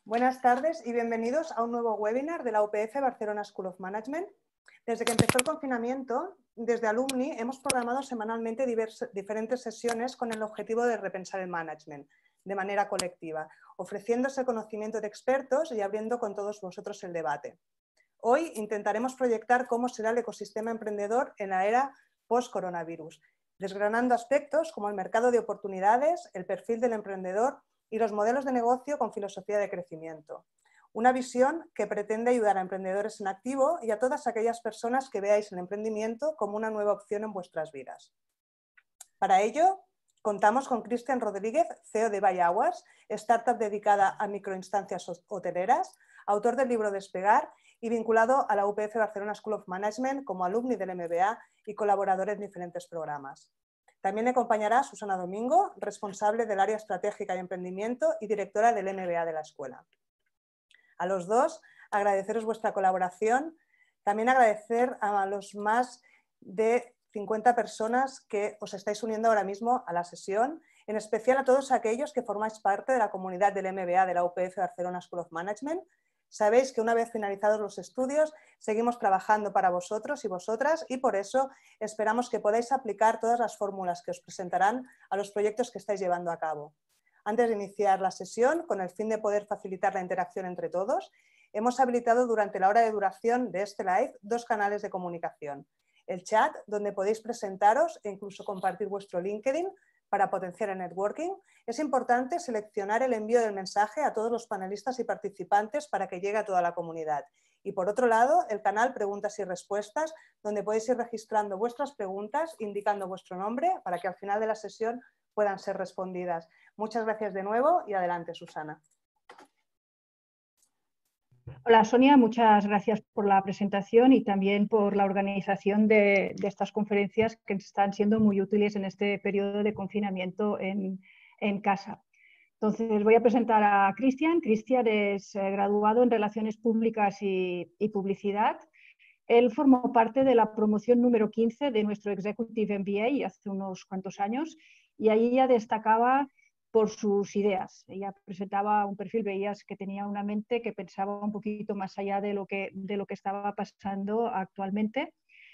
Buenas tardes y bienvenidos a un nuevo webinar de la UPF Barcelona School of Management. Desde que empezó el confinamiento, desde Alumni hemos programado semanalmente diferentes sesiones con el objetivo de repensar el management de manera colectiva, ofreciéndose conocimiento de expertos y abriendo con todos vosotros el debate. Hoy intentaremos proyectar cómo será el ecosistema emprendedor en la era post-coronavirus, desgranando aspectos como el mercado de oportunidades, el perfil del emprendedor y los modelos de negocio con filosofía de crecimiento. Una visión que pretende ayudar a emprendedores en activo y a todas aquellas personas que veáis el emprendimiento como una nueva opción en vuestras vidas. Para ello, contamos con Cristian Rodríguez, CEO de Buy Hours, startup dedicada a microinstancias hoteleras, autor del libro Despegar y vinculado a la UPF Barcelona School of Management como alumni del MBA y colaborador en diferentes programas. También le acompañará Susana Domingo, responsable del área estratégica y emprendimiento y directora del MBA de la escuela. A los dos, agradeceros vuestra colaboración. También agradecer a los más de 50 personas que os estáis uniendo ahora mismo a la sesión, en especial a todos aquellos que formáis parte de la comunidad del MBA de la UPF Barcelona School of Management. Sabéis que una vez finalizados los estudios, seguimos trabajando para vosotros y vosotras y por eso esperamos que podáis aplicar todas las fórmulas que os presentarán a los proyectos que estáis llevando a cabo. Antes de iniciar la sesión, con el fin de poder facilitar la interacción entre todos, hemos habilitado durante la hora de duración de este live dos canales de comunicación. El chat, donde podéis presentaros e incluso compartir vuestro LinkedIn para potenciar el networking. Es importante seleccionar el envío del mensaje a todos los panelistas y participantes para que llegue a toda la comunidad. Y por otro lado, el canal Preguntas y Respuestas, donde podéis ir registrando vuestras preguntas, indicando vuestro nombre para que al final de la sesión puedan ser respondidas. Muchas gracias de nuevo y adelante, Susana. Hola Sonia, muchas gracias por la presentación y también por la organización de estas conferencias que están siendo muy útiles en este periodo de confinamiento en casa. Entonces voy a presentar a Cristian. Cristian es graduado en Relaciones Públicas y Publicidad. Él formó parte de la promoción número 15 de nuestro Executive MBA hace unos cuantos años y ahí ya destacaba por sus ideas. Ella presentaba un perfil, veías que tenía una mente que pensaba un poquito más allá de lo que estaba pasando actualmente.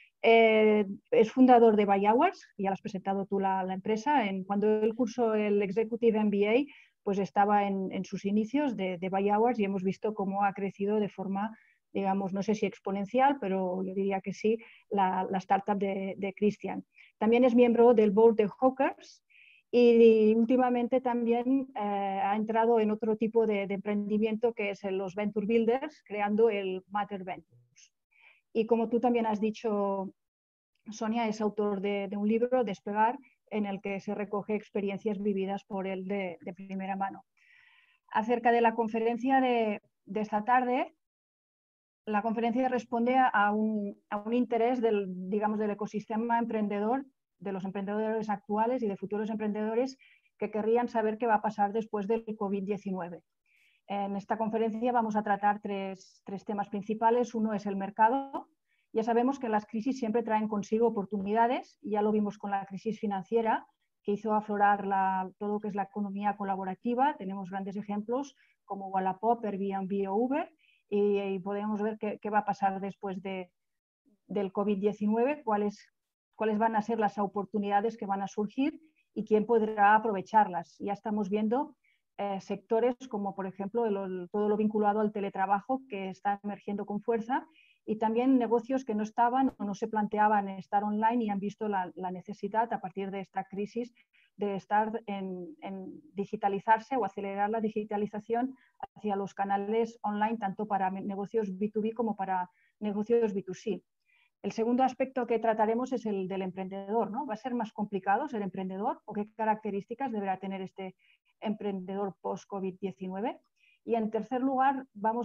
Es fundador de Buy Hours, ya lo has presentado tú la empresa. Cuando él cursó el Executive MBA, pues estaba en sus inicios de Buy Hours y hemos visto cómo ha crecido de forma, digamos, no sé si exponencial, pero yo diría que sí, la startup de Cristian. También es miembro del board de Hawkers y últimamente también ha entrado en otro tipo de emprendimiento que es los Venture Builders, creando el Matter Ventures. Y como tú también has dicho, Sonia, es autor de un libro, Despegar, en el que se recoge experiencias vividas por él de primera mano. Acerca de la conferencia de esta tarde, la conferencia responde a un interés del ecosistema emprendedor, de los emprendedores actuales y de futuros emprendedores que querrían saber qué va a pasar después del COVID-19. En esta conferencia vamos a tratar tres temas principales. Uno es el mercado. Ya sabemos que las crisis siempre traen consigo oportunidades. Ya lo vimos con la crisis financiera, que hizo aflorar todo lo que es la economía colaborativa. Tenemos grandes ejemplos como Wallapop, Airbnb o Uber. Y podemos ver qué va a pasar después del COVID-19, cuáles van a ser las oportunidades que van a surgir y quién podrá aprovecharlas. Ya estamos viendo sectores como, por ejemplo, todo lo vinculado al teletrabajo que está emergiendo con fuerza y también negocios que no estaban o no se planteaban estar online y han visto la necesidad a partir de esta crisis de estar en digitalizarse o acelerar la digitalización hacia los canales online, tanto para negocios B2B como para negocios B2C. El segundo aspecto que trataremos es el del emprendedor, ¿no? ¿Va a ser más complicado ser emprendedor o qué características deberá tener este emprendedor post-COVID-19? Y en tercer lugar,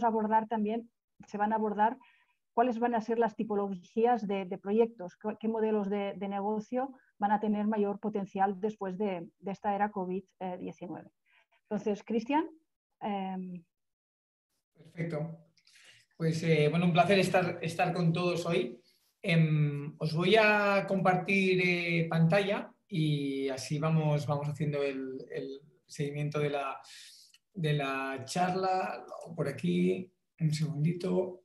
se van a abordar cuáles van a ser las tipologías de proyectos, qué modelos de negocio van a tener mayor potencial después de esta era COVID-19. Entonces, Cristian. Perfecto. Pues bueno, un placer estar con todos hoy. Os voy a compartir pantalla y así vamos haciendo el seguimiento de de la charla, por aquí, un segundito.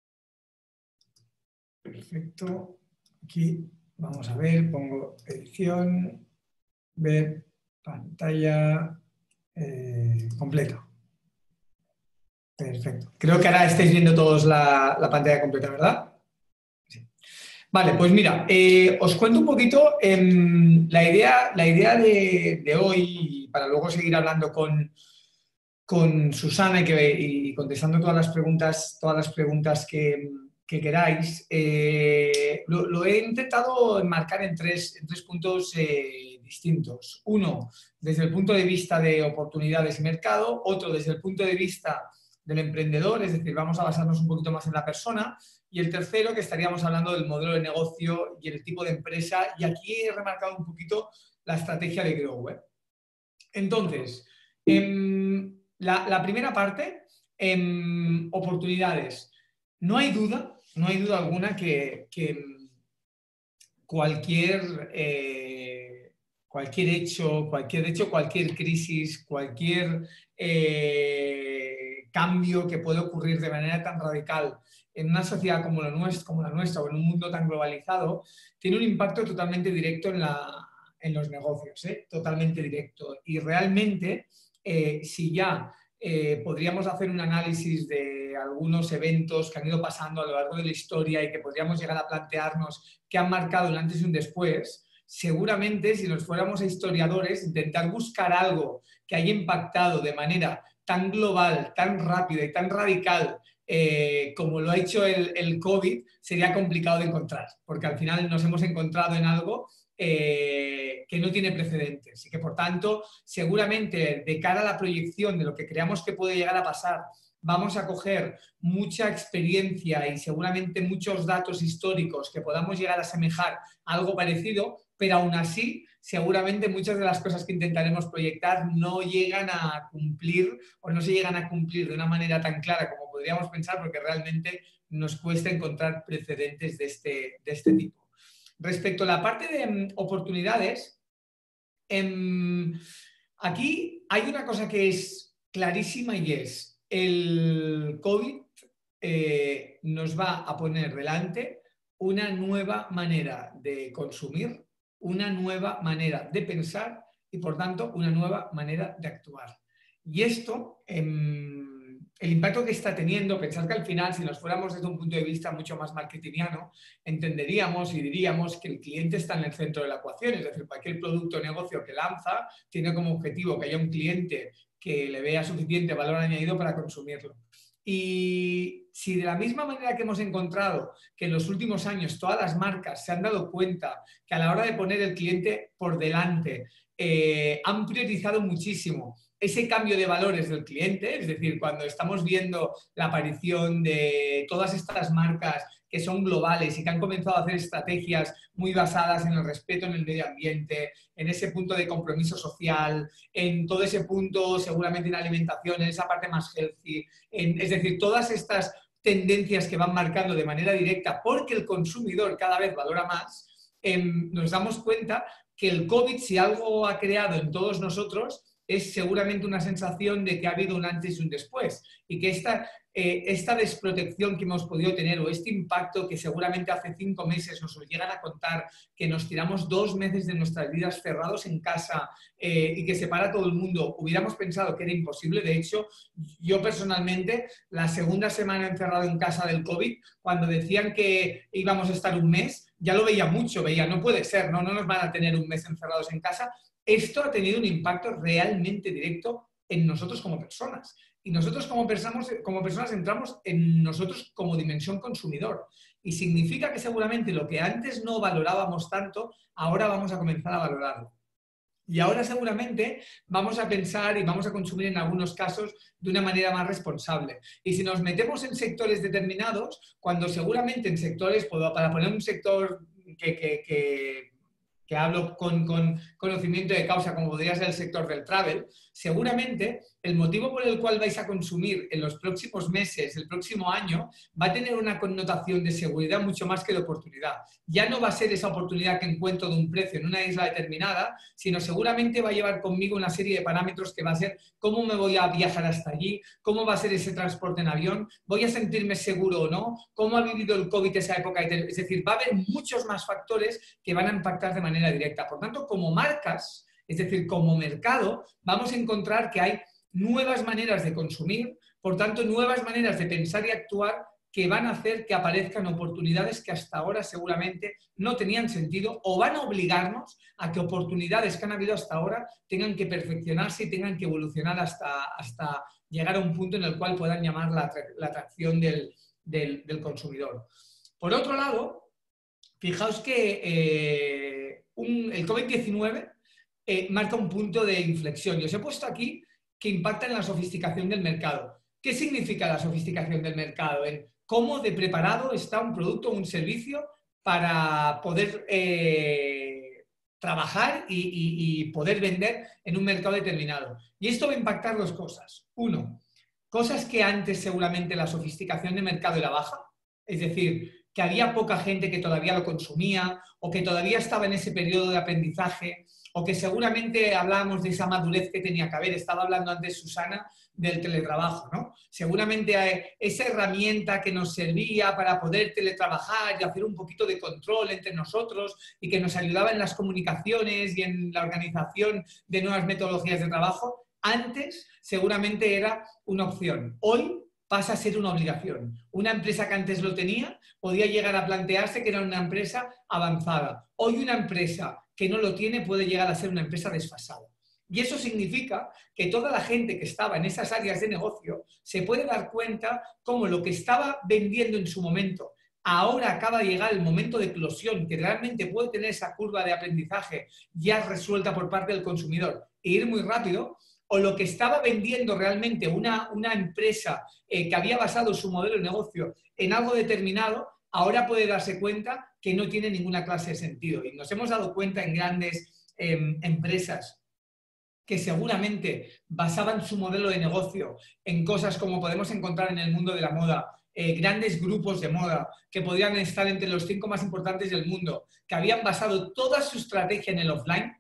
Perfecto. Aquí vamos a ver, pongo edición, ver pantalla completa. Perfecto. Creo que ahora estáis viendo todos la pantalla completa, ¿verdad? Sí. Vale, pues mira, os cuento un poquito la idea de hoy, para luego seguir hablando con Susana y contestando todas las preguntas que queráis. Lo he intentado enmarcar en tres puntos distintos. Uno, desde el punto de vista de oportunidades y mercado. Otro, desde el punto de vista del emprendedor, es decir, vamos a basarnos un poquito más en la persona. Y el tercero, que estaríamos hablando del modelo de negocio y el tipo de empresa. Y aquí he remarcado un poquito la estrategia de Grow. Entonces, la primera parte, oportunidades. No hay duda alguna que cualquier hecho, cualquier crisis, cualquier cambio que puede ocurrir de manera tan radical en una sociedad como la nuestra o en un mundo tan globalizado, tiene un impacto totalmente directo en los negocios, totalmente directo. Y realmente, si ya podríamos hacer un análisis de algunos eventos que han ido pasando a lo largo de la historia y que podríamos llegar a plantearnos que han marcado un antes y un después, seguramente si nos fuéramos a historiadores, intentar buscar algo que haya impactado de manera tan global, tan rápida y tan radical como lo ha hecho el COVID, sería complicado de encontrar, porque al final nos hemos encontrado en algo que no tiene precedentes y que, por tanto, seguramente de cara a la proyección de lo que creamos que puede llegar a pasar, vamos a coger mucha experiencia y seguramente muchos datos históricos que podamos llegar a asemejar a algo parecido, pero aún así, seguramente muchas de las cosas que intentaremos proyectar no llegan a cumplir o no se llegan a cumplir de una manera tan clara como podríamos pensar, porque realmente nos cuesta encontrar precedentes de este tipo. Respecto a la parte de oportunidades, aquí hay una cosa que es clarísima y es el COVID nos va a poner delante una nueva manera de consumir, una nueva manera de pensar y, por tanto, una nueva manera de actuar. Y esto, el impacto que está teniendo, pensar que al final, si nos fuéramos desde un punto de vista mucho más marketingiano, entenderíamos y diríamos que el cliente está en el centro de la ecuación, es decir, cualquier producto o negocio que lanza tiene como objetivo que haya un cliente que le vea suficiente valor añadido para consumirlo. Y si de la misma manera que hemos encontrado que en los últimos años todas las marcas se han dado cuenta que a la hora de poner el cliente por delante han priorizado muchísimo ese cambio de valores del cliente, es decir, cuando estamos viendo la aparición de todas estas marcas que son globales y que han comenzado a hacer estrategias muy basadas en el respeto en el medio ambiente, en ese punto de compromiso social, en todo ese punto seguramente en alimentación, en esa parte más healthy, es decir, todas estas tendencias que van marcando de manera directa porque el consumidor cada vez valora más, nos damos cuenta que el COVID, si algo ha creado en todos nosotros, es seguramente una sensación de que ha habido un antes y un después y que esta desprotección que hemos podido tener o este impacto que seguramente hace 5 meses nos llegan a contar que nos tiramos 2 meses de nuestras vidas cerrados en casa y que separa a todo el mundo, hubiéramos pensado que era imposible. De hecho, yo personalmente, la segunda semana encerrado en casa del COVID, cuando decían que íbamos a estar un mes, ya lo veía mucho, no puede ser, no nos van a tener un mes encerrados en casa. Esto ha tenido un impacto realmente directo en nosotros como personas. Y nosotros como personas entramos en nosotros como dimensión consumidor. Y significa que seguramente lo que antes no valorábamos tanto, ahora vamos a comenzar a valorarlo. Y ahora seguramente vamos a pensar y vamos a consumir en algunos casos de una manera más responsable. Y si nos metemos en sectores determinados, cuando seguramente en sectores, para poner un sector que que hablo con conocimiento de causa, como podría ser el sector del travel, seguramente el motivo por el cual vais a consumir en los próximos meses, el próximo año, va a tener una connotación de seguridad mucho más que de oportunidad. Ya no va a ser esa oportunidad que encuentro de un precio en una isla determinada, sino seguramente va a llevar conmigo una serie de parámetros que va a ser cómo me voy a viajar hasta allí, cómo va a ser ese transporte en avión, voy a sentirme seguro o no, cómo ha vivido el COVID esa época. Es decir, va a haber muchos más factores que van a impactar de manera directa. Por tanto, como marcas, es decir, como mercado, vamos a encontrar que hay nuevas maneras de consumir, por tanto, nuevas maneras de pensar y actuar que van a hacer que aparezcan oportunidades que hasta ahora seguramente no tenían sentido, o van a obligarnos a que oportunidades que han habido hasta ahora tengan que perfeccionarse y tengan que evolucionar hasta llegar a un punto en el cual puedan llamar la atracción del consumidor. Por otro lado, fijaos que el COVID-19 marca un punto de inflexión. Yo os he puesto aquí que impacta en la sofisticación del mercado. ¿Qué significa la sofisticación del mercado? En cómo de preparado está un producto o un servicio para poder trabajar y poder vender en un mercado determinado. Y esto va a impactar dos cosas. Uno, cosas que antes seguramente la sofisticación de mercado era baja, es decir, que había poca gente que todavía lo consumía o que todavía estaba en ese periodo de aprendizaje, o que seguramente hablábamos de esa madurez que tenía que haber. Estaba hablando antes Susana del teletrabajo, ¿no? Seguramente esa herramienta que nos servía para poder teletrabajar y hacer un poquito de control entre nosotros y que nos ayudaba en las comunicaciones y en la organización de nuevas metodologías de trabajo, antes seguramente era una opción. Hoy pasa a ser una obligación. Una empresa que antes lo tenía podía llegar a plantearse que era una empresa avanzada. Hoy una empresa que no lo tiene puede llegar a ser una empresa desfasada. Y eso significa que toda la gente que estaba en esas áreas de negocio se puede dar cuenta cómo lo que estaba vendiendo en su momento ahora acaba de llegar el momento de eclosión, que realmente puede tener esa curva de aprendizaje ya resuelta por parte del consumidor e ir muy rápido, o lo que estaba vendiendo realmente una empresa que había basado su modelo de negocio en algo determinado, ahora puede darse cuenta que no tiene ninguna clase de sentido. Y nos hemos dado cuenta en grandes empresas que seguramente basaban su modelo de negocio en cosas como podemos encontrar en el mundo de la moda, grandes grupos de moda que podían estar entre los 5 más importantes del mundo, que habían basado toda su estrategia en el offline,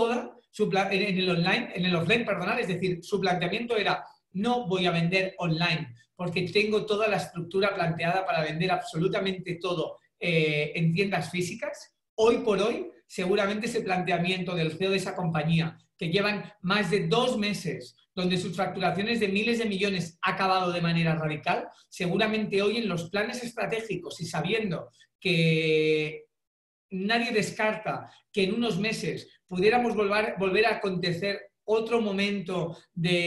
en el offline, perdonad, es decir, su planteamiento era: no voy a vender online porque tengo toda la estructura planteada para vender absolutamente todo en tiendas físicas. Hoy por hoy, seguramente ese planteamiento del CEO de esa compañía, que llevan más de 2 meses, donde sus facturaciones de miles de millones ha acabado de manera radical, seguramente hoy en los planes estratégicos y sabiendo que nadie descarta que en unos meses pudiéramos volver a acontecer otro momento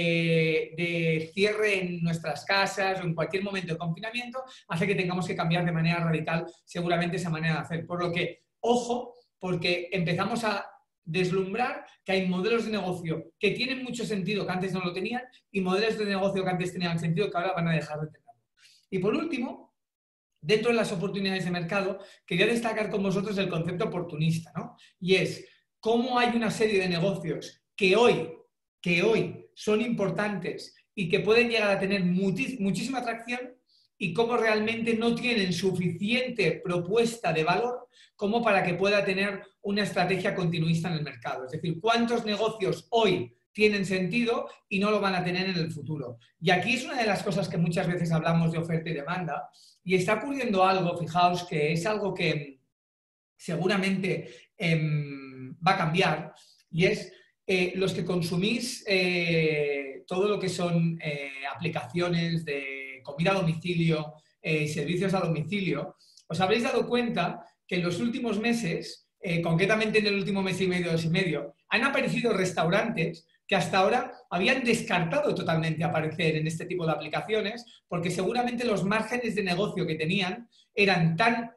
de cierre en nuestras casas o en cualquier momento de confinamiento, hace que tengamos que cambiar de manera radical seguramente esa manera de hacer. Por lo que, ojo, porque empezamos a deslumbrar que hay modelos de negocio que tienen mucho sentido que antes no lo tenían y modelos de negocio que antes tenían sentido que ahora van a dejar de tenerlo. Y por último, dentro de las oportunidades de mercado, quería destacar con vosotros el concepto oportunista, ¿no? Y es cómo hay una serie de negocios que hoy son importantes y que pueden llegar a tener muchísima atracción, y cómo realmente no tienen suficiente propuesta de valor como para que pueda tener una estrategia continuista en el mercado. Es decir, cuántos negocios hoy tienen sentido y no lo van a tener en el futuro. Y aquí es una de las cosas que muchas veces hablamos de oferta y demanda, y está ocurriendo algo, fijaos, que es algo que seguramente va a cambiar, y es los que consumís todo lo que son aplicaciones de comida a domicilio, servicios a domicilio, os habréis dado cuenta que en los últimos meses, concretamente en el último mes y medio, 2 y medio, han aparecido restaurantes que hasta ahora habían descartado totalmente aparecer en este tipo de aplicaciones, porque seguramente los márgenes de negocio que tenían eran tan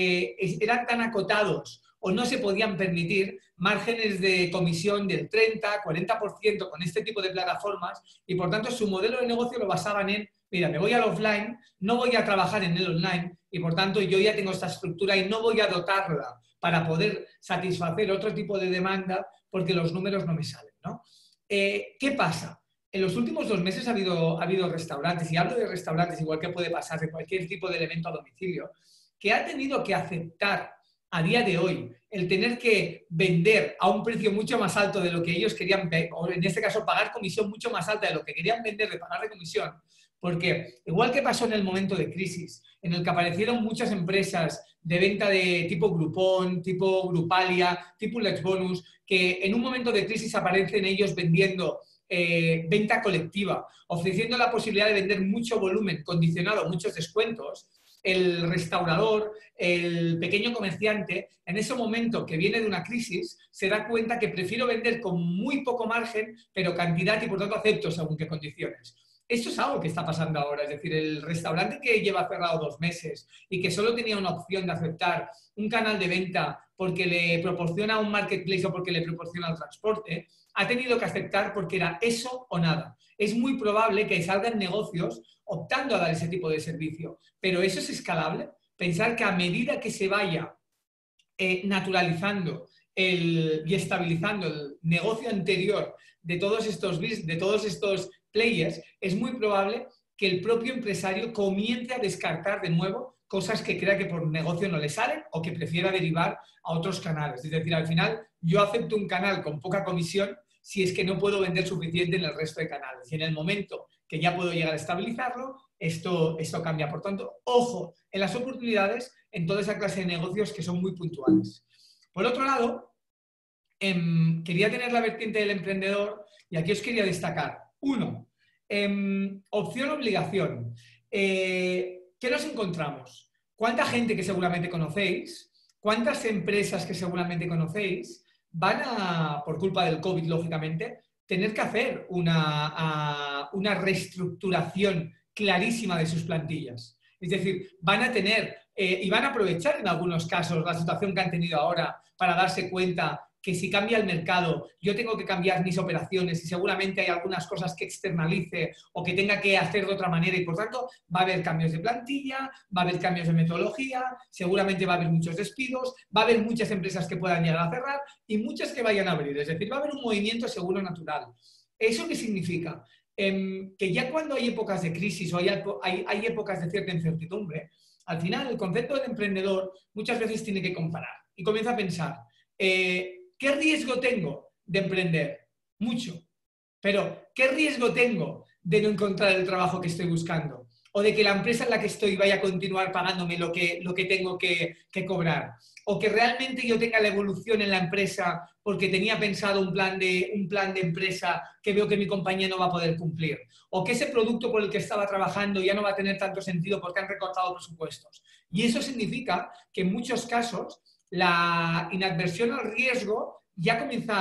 acotados o no se podían permitir márgenes de comisión del 30-40% con este tipo de plataformas, y por tanto su modelo de negocio lo basaban en: mira, me voy al offline, no voy a trabajar en el online, y por tanto yo ya tengo esta estructura y no voy a dotarla para poder satisfacer otro tipo de demanda porque los números no me salen, ¿no? ¿Qué pasa? En los últimos 2 meses ha habido restaurantes, y hablo de restaurantes igual que puede pasar de cualquier tipo de elemento a domicilio, que ha tenido que aceptar a día de hoy el tener que vender a un precio mucho más alto de lo que ellos querían, o en este caso pagar comisión mucho más alta de lo que querían vender, de pagar de comisión, porque igual que pasó en el momento de crisis, en el que aparecieron muchas empresas de venta de tipo Groupon, tipo Grupalia, tipo Let's Bonus, que en un momento de crisis aparecen ellos vendiendo venta colectiva, ofreciendo la posibilidad de vender mucho volumen, condicionado a muchos descuentos. El restaurador, el pequeño comerciante, en ese momento que viene de una crisis, se da cuenta que prefiero vender con muy poco margen, pero cantidad, y por tanto acepto según qué condiciones. Esto es algo que está pasando ahora, es decir, el restaurante que lleva cerrado 2 meses y que solo tenía una opción de aceptar un canal de venta porque le proporciona un marketplace o porque le proporciona el transporte, ha tenido que aceptar porque era eso o nada. Es muy probable que salgan negocios optando a dar ese tipo de servicio, pero ¿eso es escalable? Pensar que a medida que se vaya naturalizando y estabilizando el negocio anterior de todos estos players, es muy probable que el propio empresario comience a descartar de nuevo cosas que crea que por negocio no le salen o que prefiera derivar a otros canales. Es decir, al final yo acepto un canal con poca comisión si es que no puedo vender suficiente en el resto de canales. Y en el momento que ya puedo llegar a estabilizarlo, esto cambia. Por tanto, ojo en las oportunidades en toda esa clase de negocios que son muy puntuales. Por otro lado, quería tener la vertiente del emprendedor y aquí os quería destacar. 1, opción-obligación. ¿Qué nos encontramos? ¿Cuánta gente que seguramente conocéis? ¿Cuántas empresas que seguramente conocéis van a, por culpa del COVID, lógicamente, tener que hacer una reestructuración clarísima de sus plantillas? Es decir, van a tener y van a aprovechar en algunos casos la situación que han tenido ahora para darse cuenta que si cambia el mercado, yo tengo que cambiar mis operaciones y seguramente hay algunas cosas que externalice o que tenga que hacer de otra manera y por tanto va a haber cambios de plantilla, va a haber cambios de metodología, seguramente va a haber muchos despidos, va a haber muchas empresas que puedan llegar a cerrar y muchas que vayan a abrir. Es decir, va a haber un movimiento seguro natural. ¿Eso qué significa? Que ya cuando hay épocas de crisis o hay épocas de cierta incertidumbre, al final el concepto del emprendedor muchas veces tiene que comparar y comienza a pensar ¿qué riesgo tengo de emprender? Mucho. Pero ¿qué riesgo tengo de no encontrar el trabajo que estoy buscando? O de que la empresa en la que estoy vaya a continuar pagándome lo que tengo que cobrar. O que realmente yo tenga la evolución en la empresa porque tenía pensado un plan de empresa que veo que mi compañía no va a poder cumplir. O que ese producto por el que estaba trabajando ya no va a tener tanto sentido porque han recortado presupuestos. Y eso significa que en muchos casos la inadversión al riesgo ya comienza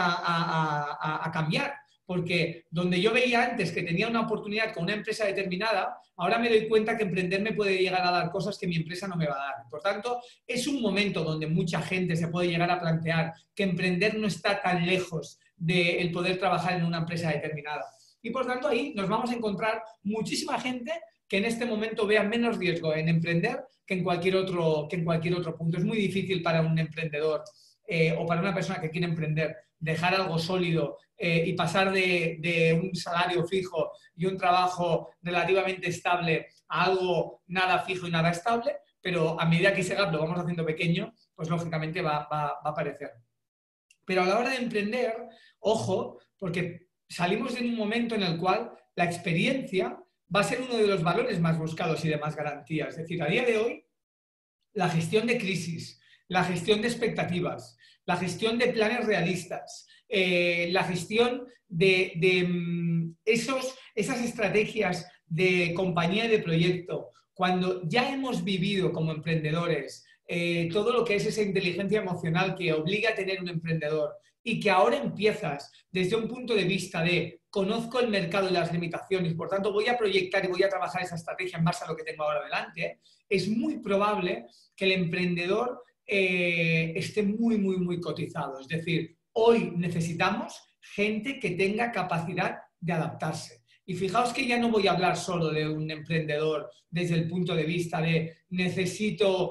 a cambiar, porque donde yo veía antes que tenía una oportunidad con una empresa determinada, ahora me doy cuenta que emprender me puede llegar a dar cosas que mi empresa no me va a dar. Por tanto, es un momento donde mucha gente se puede llegar a plantear que emprender no está tan lejos del poder trabajar en una empresa determinada. Y por tanto, ahí nos vamos a encontrar muchísima gente que en este momento vea menos riesgo en emprender que en cualquier otro punto. Es muy difícil para un emprendedor o para una persona que quiere emprender dejar algo sólido y pasar de un salario fijo y un trabajo relativamente estable a algo nada fijo y nada estable, pero a medida que ese gap lo vamos haciendo pequeño, pues lógicamente va a aparecer. Pero a la hora de emprender, ojo, porque salimos de un momento en el cual la experiencia va a ser uno de los valores más buscados y de más garantía. Es decir, a día de hoy, la gestión de crisis, la gestión de expectativas, la gestión de planes realistas, la gestión de esas estrategias de compañía y de proyecto, cuando ya hemos vivido como emprendedores todo lo que es esa inteligencia emocional que obliga a tener un emprendedor y que ahora empiezas desde un punto de vista de conozco el mercado y las limitaciones, por tanto voy a proyectar y voy a trabajar esa estrategia en base a lo que tengo ahora delante, es muy probable que el emprendedor esté muy, muy, muy cotizado. Es decir, hoy necesitamos gente que tenga capacidad de adaptarse. Y fijaos que ya no voy a hablar solo de un emprendedor desde el punto de vista de necesito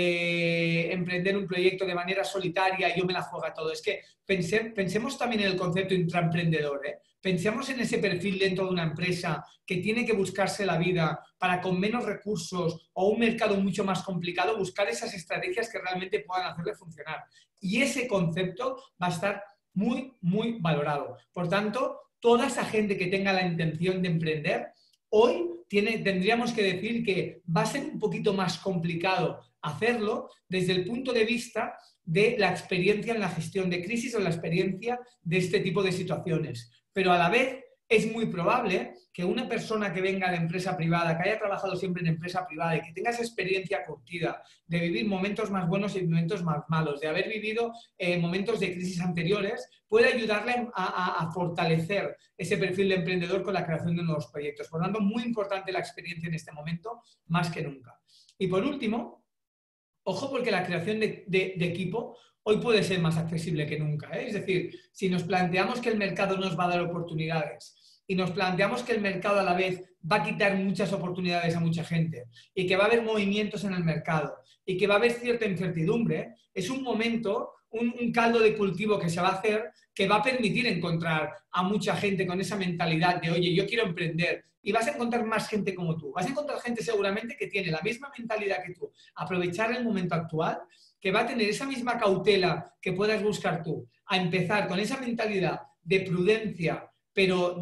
emprender un proyecto de manera solitaria y yo me la juego a todo. Es que pensemos también en el concepto intraemprendedor, ¿eh? Pensemos en ese perfil dentro de una empresa que tiene que buscarse la vida para con menos recursos o un mercado mucho más complicado, buscar esas estrategias que realmente puedan hacerle funcionar. Y ese concepto va a estar muy, muy valorado. Por tanto, toda esa gente que tenga la intención de emprender, hoy tendríamos que decir que va a ser un poquito más complicado hacerlo desde el punto de vista de la experiencia en la gestión de crisis o la experiencia de este tipo de situaciones. Pero a la vez es muy probable que una persona que venga de empresa privada, que haya trabajado siempre en empresa privada y que tenga esa experiencia curtida de vivir momentos más buenos y momentos más malos, de haber vivido momentos de crisis anteriores, puede ayudarle a fortalecer ese perfil de emprendedor con la creación de nuevos proyectos. Por lo tanto, muy importante la experiencia en este momento, más que nunca. Y por último, ojo porque la creación de equipo hoy puede ser más accesible que nunca, ¿eh? Es decir, si nos planteamos que el mercado nos va a dar oportunidades y nos planteamos que el mercado a la vez va a quitar muchas oportunidades a mucha gente y que va a haber movimientos en el mercado y que va a haber cierta incertidumbre, es un momento, un caldo de cultivo que se va a hacer que va a permitir encontrar a mucha gente con esa mentalidad de, oye, yo quiero emprender. Y vas a encontrar más gente como tú. Vas a encontrar gente seguramente que tiene la misma mentalidad que tú. Aprovechar el momento actual, que va a tener esa misma cautela que puedas buscar tú. A empezar con esa mentalidad de prudencia, pero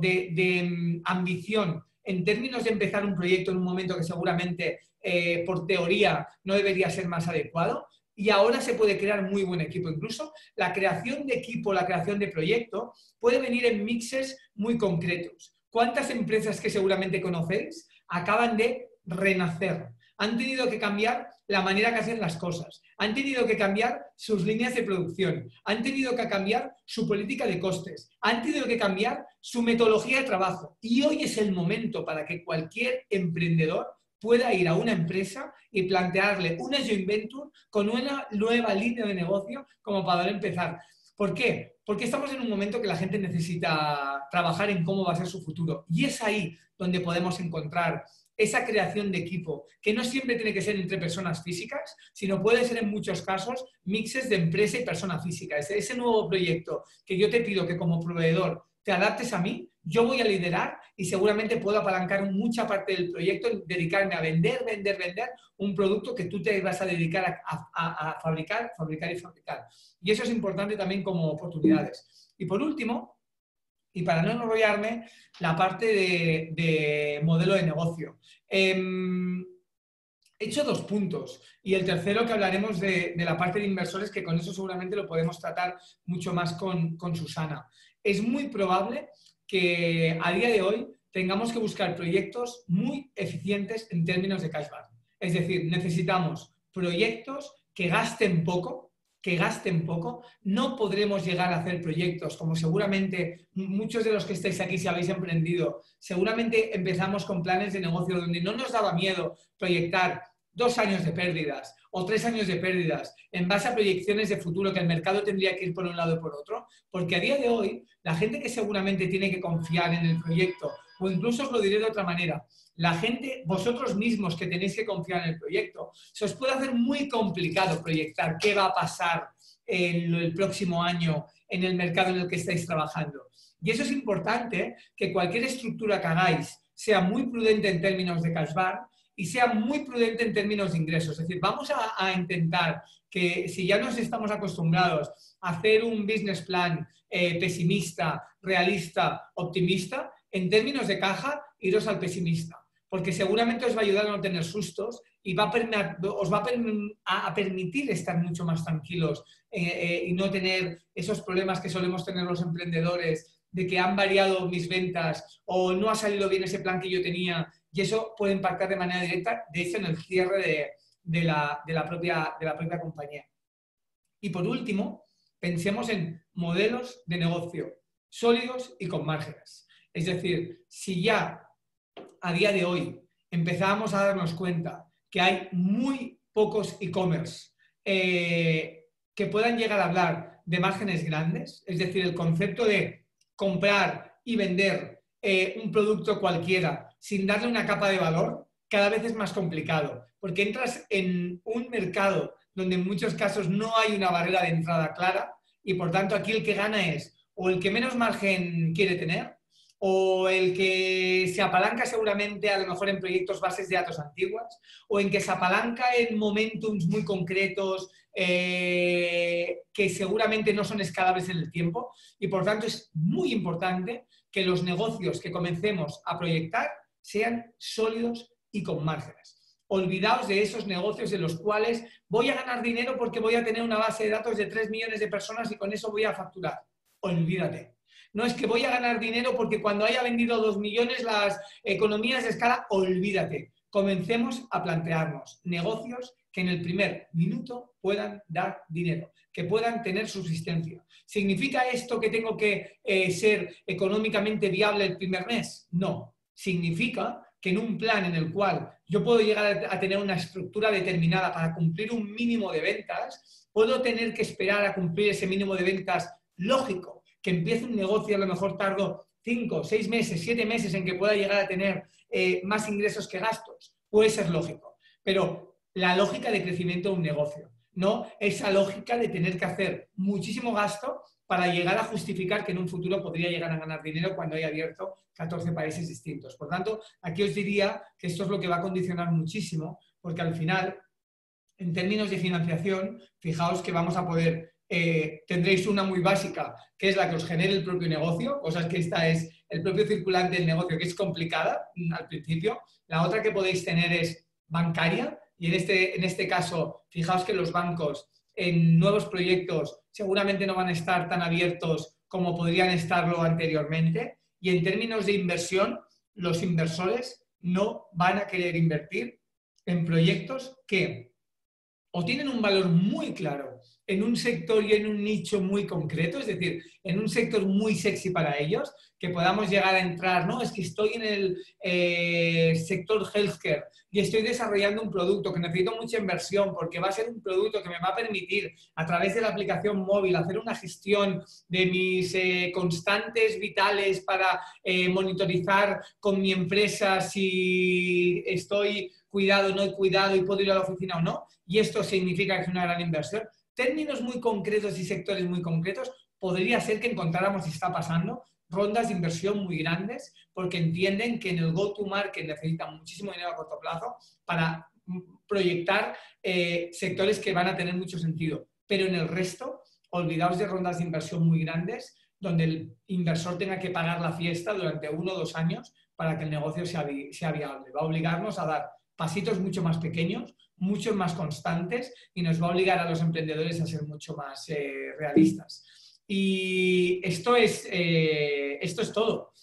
de ambición en términos de empezar un proyecto en un momento que seguramente por teoría no debería ser más adecuado. Y ahora se puede crear muy buen equipo. Incluso la creación de equipo, la creación de proyecto puede venir en mixes muy concretos. ¿Cuántas empresas que seguramente conocéis acaban de renacer? Han tenido que cambiar la manera que hacen las cosas, han tenido que cambiar sus líneas de producción, han tenido que cambiar su política de costes, han tenido que cambiar su metodología de trabajo. Y hoy es el momento para que cualquier emprendedor pueda ir a una empresa y plantearle una joint venture con una nueva línea de negocio como para poder empezar. ¿Por qué? Porque estamos en un momento que la gente necesita trabajar en cómo va a ser su futuro. Y es ahí donde podemos encontrar esa creación de equipo, que no siempre tiene que ser entre personas físicas, sino puede ser en muchos casos mixes de empresa y persona física. Ese nuevo proyecto que yo te pido que como proveedor te adaptes a mí, yo voy a liderar y seguramente puedo apalancar mucha parte del proyecto, dedicarme a vender un producto que tú te vas a dedicar a fabricar. Y eso es importante también como oportunidades. Y por último, y para no enrollarme, la parte de modelo de negocio. He hecho 2 puntos y el tercero que hablaremos de la parte de inversores, que con eso seguramente lo podemos tratar mucho más con Susana. Es muy probable que a día de hoy tengamos que buscar proyectos muy eficientes en términos de cash burn. Es decir, necesitamos proyectos que gasten poco, no podremos llegar a hacer proyectos como seguramente muchos de los que estáis aquí, si habéis emprendido, seguramente empezamos con planes de negocio donde no nos daba miedo proyectar 2 años de pérdidas o 3 años de pérdidas en base a proyecciones de futuro que el mercado tendría que ir por un lado y por otro, porque a día de hoy la gente que seguramente tiene que confiar en el proyecto, o incluso os lo diré de otra manera, la gente, vosotros mismos que tenéis que confiar en el proyecto, se os puede hacer muy complicado proyectar qué va a pasar en el próximo año en el mercado en el que estáis trabajando. Y eso es importante, que cualquier estructura que hagáis sea muy prudente en términos de cash burn y sea muy prudente en términos de ingresos. Es decir, vamos a intentar que si ya nos estamos acostumbrados a hacer un business plan pesimista, realista, optimista, en términos de caja, iros al pesimista, porque seguramente os va a ayudar a no tener sustos y os va a permitir estar mucho más tranquilos y no tener esos problemas que solemos tener los emprendedores de que han variado mis ventas o no ha salido bien ese plan que yo tenía, y eso puede impactar de manera directa, de hecho, en el cierre de la propia compañía. Y por último, pensemos en modelos de negocio sólidos y con márgenes. Es decir, si ya a día de hoy empezábamos a darnos cuenta que hay muy pocos e-commerce que puedan llegar a hablar de márgenes grandes, es decir, el concepto de comprar y vender un producto cualquiera sin darle una capa de valor, cada vez es más complicado, porque entras en un mercado donde en muchos casos no hay una barrera de entrada clara y por tanto aquí el que gana es o el que menos margen quiere tener o el que se apalanca seguramente a lo mejor en proyectos bases de datos antiguas o en que se apalanca en momentums muy concretos que seguramente no son escalables en el tiempo y por tanto es muy importante que los negocios que comencemos a proyectar sean sólidos y con márgenes. Olvidaos de esos negocios en los cuales voy a ganar dinero porque voy a tener una base de datos de 3 millones de personas y con eso voy a facturar. Olvídate. No es que voy a ganar dinero porque cuando haya vendido 2 millones las economías de escala, olvídate. Comencemos a plantearnos negocios que en el primer minuto puedan dar dinero, que puedan tener subsistencia. ¿Significa esto que tengo que ser económicamente viable el primer mes? No. Significa que en un plan en el cual yo puedo llegar a tener una estructura determinada para cumplir un mínimo de ventas, puedo tener que esperar a cumplir ese mínimo de ventas lógico, que empiece un negocio, a lo mejor tardo 5, 6 meses, 7 meses en que pueda llegar a tener más ingresos que gastos. Puede ser lógico, pero la lógica de crecimiento de un negocio, no esa lógica de tener que hacer muchísimo gasto para llegar a justificar que en un futuro podría llegar a ganar dinero cuando haya abierto 14 países distintos. Por tanto, aquí os diría que esto es lo que va a condicionar muchísimo, porque al final, en términos de financiación, fijaos que vamos a poder, tendréis una muy básica, que es la que os genere el propio negocio, cosas que esta es el propio circulante del negocio, que es complicada al principio. La otra que podéis tener es bancaria, y en este caso, fijaos que los bancos en nuevos proyectos seguramente no van a estar tan abiertos como podrían estarlo anteriormente. Y en términos de inversión, los inversores no van a querer invertir en proyectos que o tienen un valor muy claro en un sector y en un nicho muy concreto, es decir, en un sector muy sexy para ellos, que podamos llegar a entrar, ¿no? Es que estoy en el sector healthcare y estoy desarrollando un producto que necesito mucha inversión porque va a ser un producto que me va a permitir a través de la aplicación móvil hacer una gestión de mis constantes vitales para monitorizar con mi empresa si estoy cuidado, no he cuidado y puedo ir a la oficina o no, y esto significa que es una gran inversión. Términos muy concretos y sectores muy concretos, podría ser que encontráramos, y está pasando, rondas de inversión muy grandes porque entienden que en el go-to-market necesitan muchísimo dinero a corto plazo para proyectar sectores que van a tener mucho sentido. Pero en el resto, olvidaos de rondas de inversión muy grandes donde el inversor tenga que pagar la fiesta durante 1 o 2 años para que el negocio sea viable. Va a obligarnos a dar pasitos mucho más pequeños, mucho más constantes y nos va a obligar a los emprendedores a ser mucho más realistas. Y esto es todo.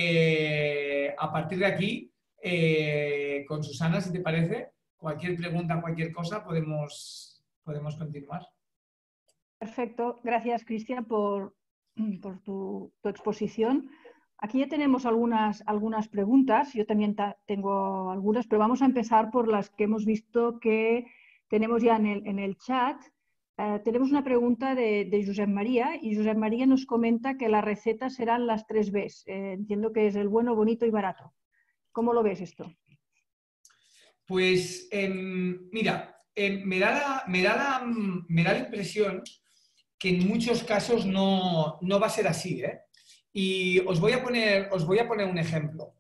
A partir de aquí, con Susana, si te parece, cualquier pregunta, cualquier cosa, podemos continuar. Perfecto. Gracias, Cristian, por tu exposición. Aquí ya tenemos algunas preguntas. Yo también tengo algunas, pero vamos a empezar por las que hemos visto que tenemos ya en el chat. Tenemos una pregunta de Josep María y Josep María nos comenta que la receta serán las 3 Bs. Entiendo que es el bueno, bonito y barato. ¿Cómo lo ves esto? Pues mira, me da la impresión que en muchos casos no va a ser así, ¿eh? Y os voy a poner un ejemplo.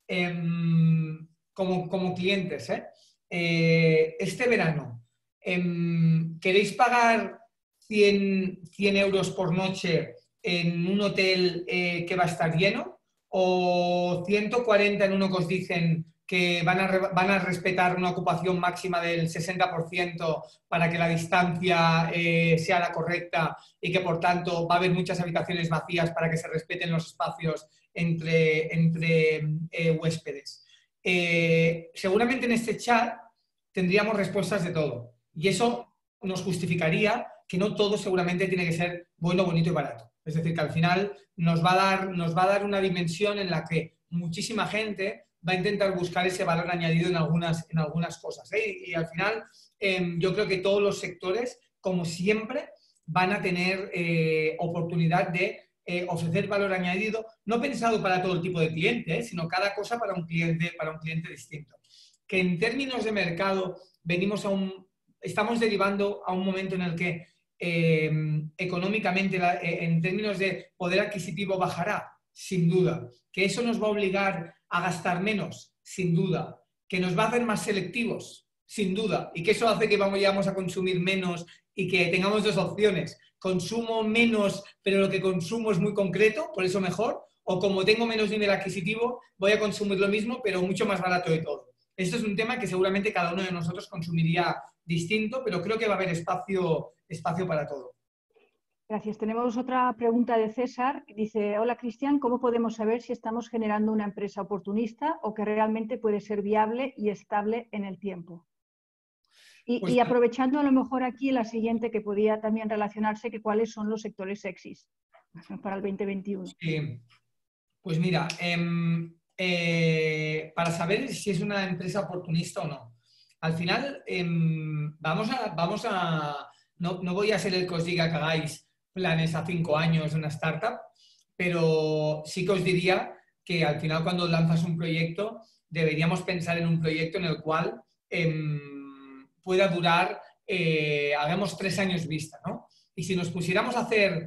Como clientes, este verano, ¿queréis pagar 100 euros por noche en un hotel que va a estar lleno? ¿O 140 en uno que os dicen que van a respetar una ocupación máxima del 60% para que la distancia sea la correcta y que, por tanto, va a haber muchas habitaciones vacías para que se respeten los espacios entre huéspedes? Seguramente en este chat tendríamos respuestas de todo. Y eso nos justificaría que no todo seguramente tiene que ser bueno, bonito y barato. Es decir, que al final nos va a dar una dimensión en la que muchísima gente va a intentar buscar ese valor añadido en algunas cosas. Y al final yo creo que todos los sectores, como siempre, van a tener oportunidad de ofrecer valor añadido, no pensado para todo el tipo de cliente, sino cada cosa para un cliente distinto. Que en términos de mercado estamos derivando a un momento en el que económicamente, en términos de poder adquisitivo, bajará, sin duda. Que eso nos va a obligar a gastar menos, sin duda. Que nos va a hacer más selectivos, sin duda. Y que eso hace que vayamos a consumir menos y que tengamos dos opciones. Consumo menos, pero lo que consumo es muy concreto, por eso mejor. O como tengo menos nivel adquisitivo, voy a consumir lo mismo, pero mucho más barato de todo. Esto es un tema que seguramente cada uno de nosotros consumiría distinto, pero creo que va a haber espacio para todo. Gracias. Tenemos otra pregunta de César. Dice, hola Cristian, ¿cómo podemos saber si estamos generando una empresa oportunista o que realmente puede ser viable y estable en el tiempo? Y aprovechando a lo mejor aquí la siguiente que podía también relacionarse, que cuáles son los sectores sexys para el 2021. Sí. Pues mira, para saber si es una empresa oportunista o no. Al final, no voy a ser el que os diga que hagáis planes a 5 años de una startup, pero sí que os diría que al final cuando lanzas un proyecto, deberíamos pensar en un proyecto en el cual pueda durar, hagamos 3 años vista, ¿no? Y si nos pusiéramos a hacer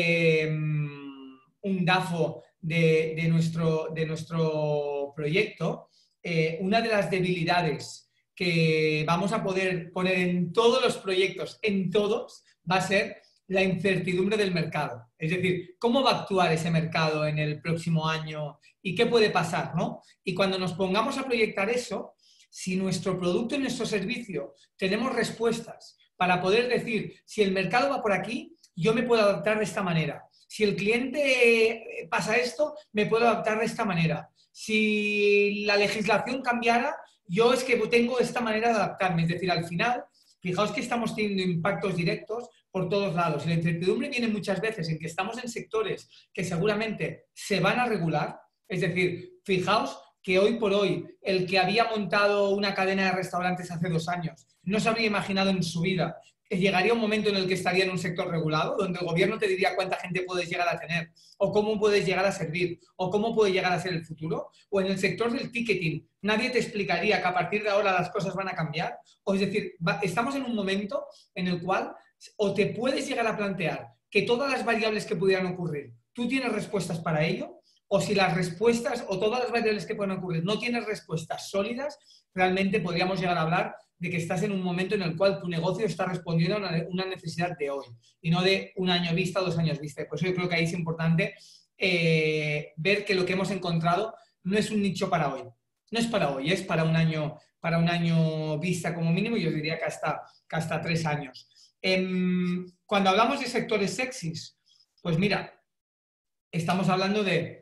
un DAFO de nuestro proyecto, una de las debilidades que vamos a poder poner en todos los proyectos, en todos, va a ser la incertidumbre del mercado. Es decir, ¿cómo va a actuar ese mercado en el próximo año y qué puede pasar, ¿no? Y cuando nos pongamos a proyectar eso, si nuestro producto y nuestro servicio tenemos respuestas para poder decir, si el mercado va por aquí, yo me puedo adaptar de esta manera. Si el cliente pasa esto, me puedo adaptar de esta manera. Si la legislación cambiara, yo es que tengo esta manera de adaptarme. Es decir, al final, fijaos que estamos teniendo impactos directos por todos lados. Y la incertidumbre viene muchas veces en que estamos en sectores que seguramente se van a regular. Es decir, fijaos que hoy por hoy el que había montado una cadena de restaurantes hace 2 años no se habría imaginado en su vida que llegaría un momento en el que estaría en un sector regulado, donde el gobierno te diría cuánta gente puedes llegar a tener, o cómo puedes llegar a servir, o cómo puede llegar a ser el futuro, o en el sector del ticketing. Nadie te explicaría que a partir de ahora las cosas van a cambiar. O es decir, estamos en un momento en el cual o te puedes llegar a plantear que todas las variables que pudieran ocurrir, tú tienes respuestas para ello, o si las respuestas o todas las variables que pueden ocurrir no tienes respuestas sólidas, realmente podríamos llegar a hablar de que estás en un momento en el cual tu negocio está respondiendo a una necesidad de hoy y no de 1 año vista o 2 años vista. Por eso yo creo que ahí es importante ver que lo que hemos encontrado no es un nicho para hoy. No es para hoy, es para un año vista como mínimo, y yo diría que hasta 3 años. Cuando hablamos de sectores sexys, pues mira, estamos hablando de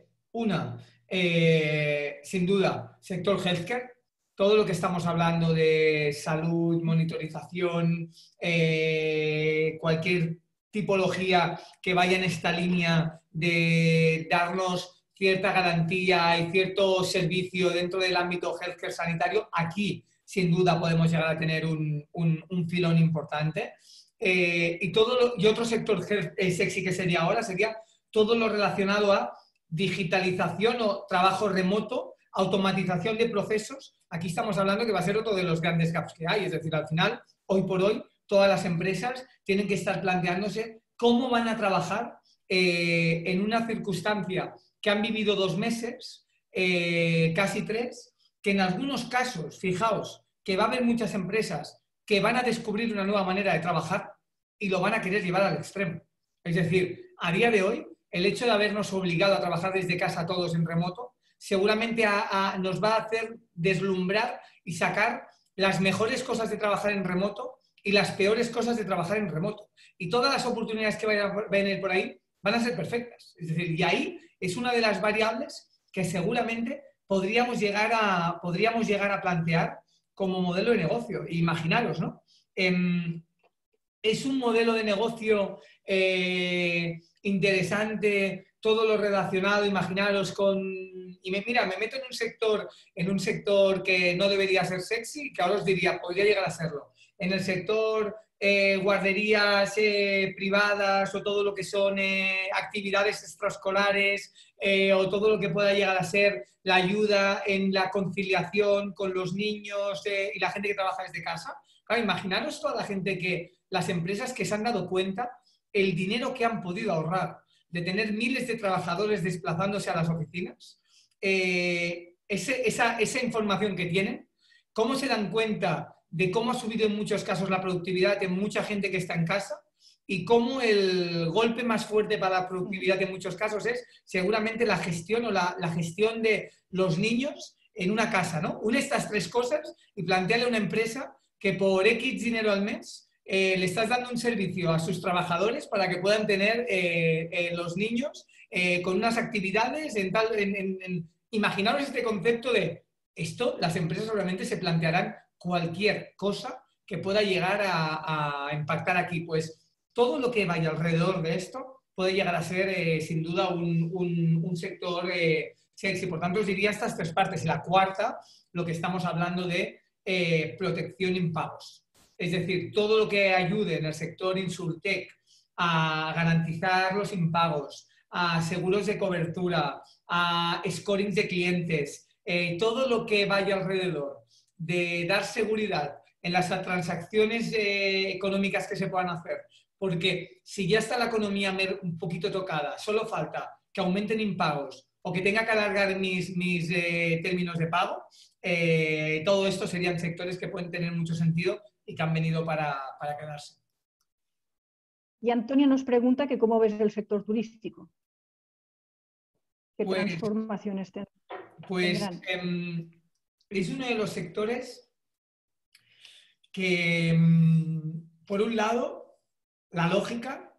sin duda, sector healthcare. Todo lo que estamos hablando de salud, monitorización, cualquier tipología que vaya en esta línea de darnos cierta garantía y cierto servicio dentro del ámbito healthcare sanitario, aquí sin duda podemos llegar a tener un filón importante. Y otro sector sexy que sería ahora sería todo lo relacionado a digitalización o trabajo remoto, automatización de procesos. Aquí estamos hablando que va a ser otro de los grandes gaps que hay. Es decir, al final, hoy por hoy, todas las empresas tienen que estar planteándose cómo van a trabajar en una circunstancia que han vivido 2 meses, casi 3, que en algunos casos, fijaos, que va a haber muchas empresas que van a descubrir una nueva manera de trabajar y lo van a querer llevar al extremo. Es decir, a día de hoy, el hecho de habernos obligado a trabajar desde casa todos en remoto, seguramente nos va a hacer deslumbrar y sacar las mejores cosas de trabajar en remoto y las peores cosas de trabajar en remoto. Y todas las oportunidades que vayan a venir por ahí van a ser perfectas. Es decir, y ahí es una de las variables que seguramente podríamos llegar a plantear como modelo de negocio. Imaginaros, ¿no? Es un modelo de negocio interesante, todo lo relacionado, imaginaros con... Y me meto en un sector que no debería ser sexy, que ahora os diría, podría llegar a serlo. En el sector guarderías privadas o todo lo que son actividades extraescolares o todo lo que pueda llegar a ser la ayuda en la conciliación con los niños y la gente que trabaja desde casa. Claro, imaginaros toda la gente las empresas que se han dado cuenta el dinero que han podido ahorrar de tener miles de trabajadores desplazándose a las oficinas, esa información que tienen, cómo se dan cuenta de cómo ha subido en muchos casos la productividad de mucha gente que está en casa y cómo el golpe más fuerte para la productividad en muchos casos es seguramente la gestión o la gestión de los niños en una casa, ¿no? Une estas tres cosas y planteale a una empresa que por X dinero al mes le estás dando un servicio a sus trabajadores para que puedan tener los niños con unas actividades imaginaros este concepto de esto, las empresas obviamente se plantearán cualquier cosa que pueda llegar a impactar aquí. Pues todo lo que vaya alrededor de esto puede llegar a ser sin duda un sector sexy. Por tanto, os diría estas tres partes. Y la cuarta, lo que estamos hablando de protección en pagos. Es decir, todo lo que ayude en el sector Insurtech a garantizar los impagos, a seguros de cobertura, a scorings de clientes, todo lo que vaya alrededor de dar seguridad en las transacciones económicas que se puedan hacer. Porque si ya está la economía un poquito tocada, solo falta que aumenten impagos o que tenga que alargar mis términos de pago, todo esto serían sectores que pueden tener mucho sentido y que han venido para quedarse. Y Antonio nos pregunta que cómo ves el sector turístico. ¿Qué transformaciones tendrán? Pues es uno de los sectores que, por un lado, la lógica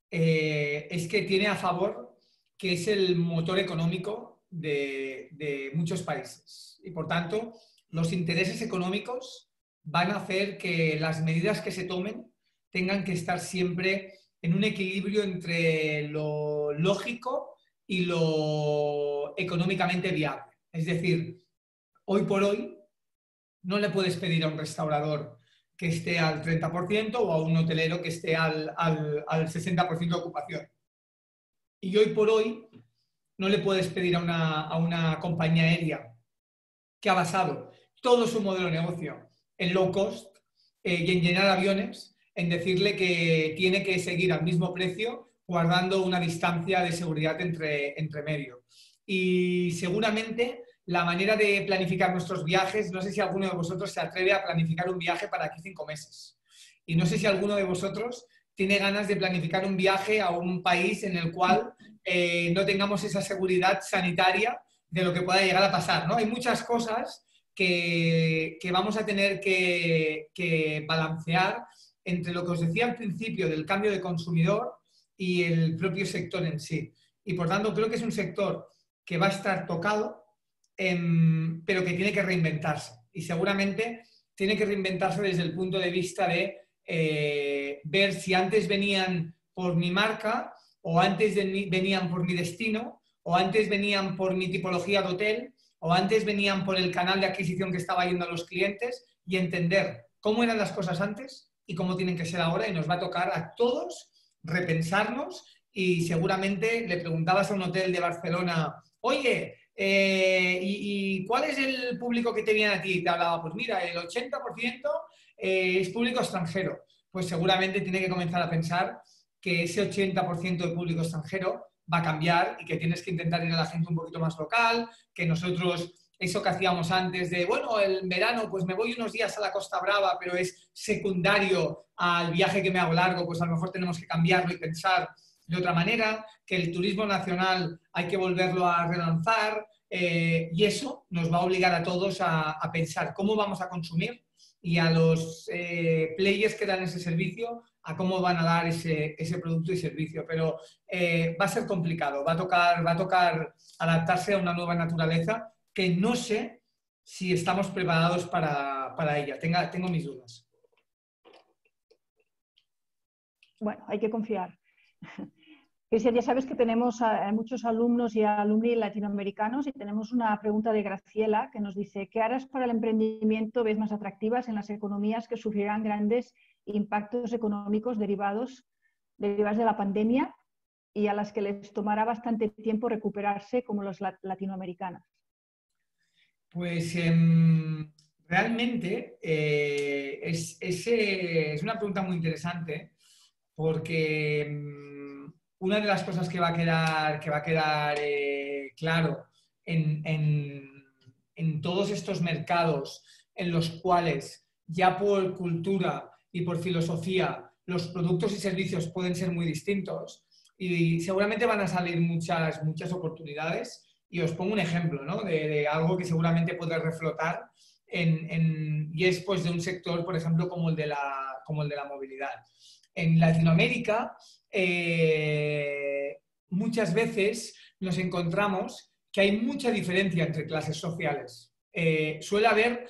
es que tiene a favor que es el motor económico de muchos países. Y, por tanto, los intereses económicos van a hacer que las medidas que se tomen tengan que estar siempre en un equilibrio entre lo lógico y lo económicamente viable. Es decir, hoy por hoy no le puedes pedir a un restaurador que esté al 30% o a un hotelero que esté al 60% de ocupación. Y hoy por hoy no le puedes pedir a una compañía aérea que ha basado todo su modelo de negocio en low cost y en llenar aviones, en decirle que tiene que seguir al mismo precio guardando una distancia de seguridad entre medio. Y seguramente la manera de planificar nuestros viajes, no sé si alguno de vosotros se atreve a planificar un viaje para aquí 5 meses. Y no sé si alguno de vosotros tiene ganas de planificar un viaje a un país en el cual no tengamos esa seguridad sanitaria de lo que pueda llegar a pasar, ¿no? Hay muchas cosas que vamos a tener que balancear entre lo que os decía al principio del cambio de consumidor y el propio sector en sí. Y por tanto creo que es un sector que va a estar tocado, pero que tiene que reinventarse. Y seguramente tiene que reinventarse desde el punto de vista de ver si antes venían por mi marca o antes venían por mi destino o antes venían por mi tipología de hotel o antes venían por el canal de adquisición que estaba yendo a los clientes y entender cómo eran las cosas antes y cómo tienen que ser ahora, y nos va a tocar a todos repensarnos. Y seguramente le preguntabas a un hotel de Barcelona, oye, ¿y cuál es el público que te viene a ti? Te hablaba, pues mira, el 80% es público extranjero. Pues seguramente tiene que comenzar a pensar que ese 80% de público extranjero va a cambiar y que tienes que intentar ir a la gente un poquito más local, que nosotros, eso que hacíamos antes de, bueno, el verano pues me voy unos días a la Costa Brava, pero es secundario al viaje que me hago largo, pues a lo mejor tenemos que cambiarlo y pensar de otra manera, que el turismo nacional hay que volverlo a relanzar, y eso nos va a obligar a todos a pensar cómo vamos a consumir y a los players que dan ese servicio a cómo van a dar ese producto y servicio. Pero va a ser complicado, va a tocar adaptarse a una nueva naturaleza que no sé si estamos preparados para ella. Tengo mis dudas. Bueno, hay que confiar. Cristian, ya sabes que tenemos a muchos alumnos y alumni latinoamericanos y tenemos una pregunta de Graciela que nos dice: ¿qué áreas para el emprendimiento ves más atractivas en las economías que sufrirán grandes impactos económicos derivados de la pandemia y a las que les tomará bastante tiempo recuperarse, como los latinoamericanos? Pues realmente es una pregunta muy interesante porque una de las cosas que va a quedar claro en todos estos mercados en los cuales ya por cultura y por filosofía los productos y servicios pueden ser muy distintos y seguramente van a salir muchas oportunidades. Y os pongo un ejemplo, ¿no? de algo que seguramente podrá reflotar y es pues, de un sector, por ejemplo, como el de la movilidad. En Latinoamérica, muchas veces nos encontramos que hay mucha diferencia entre clases sociales. Suele haber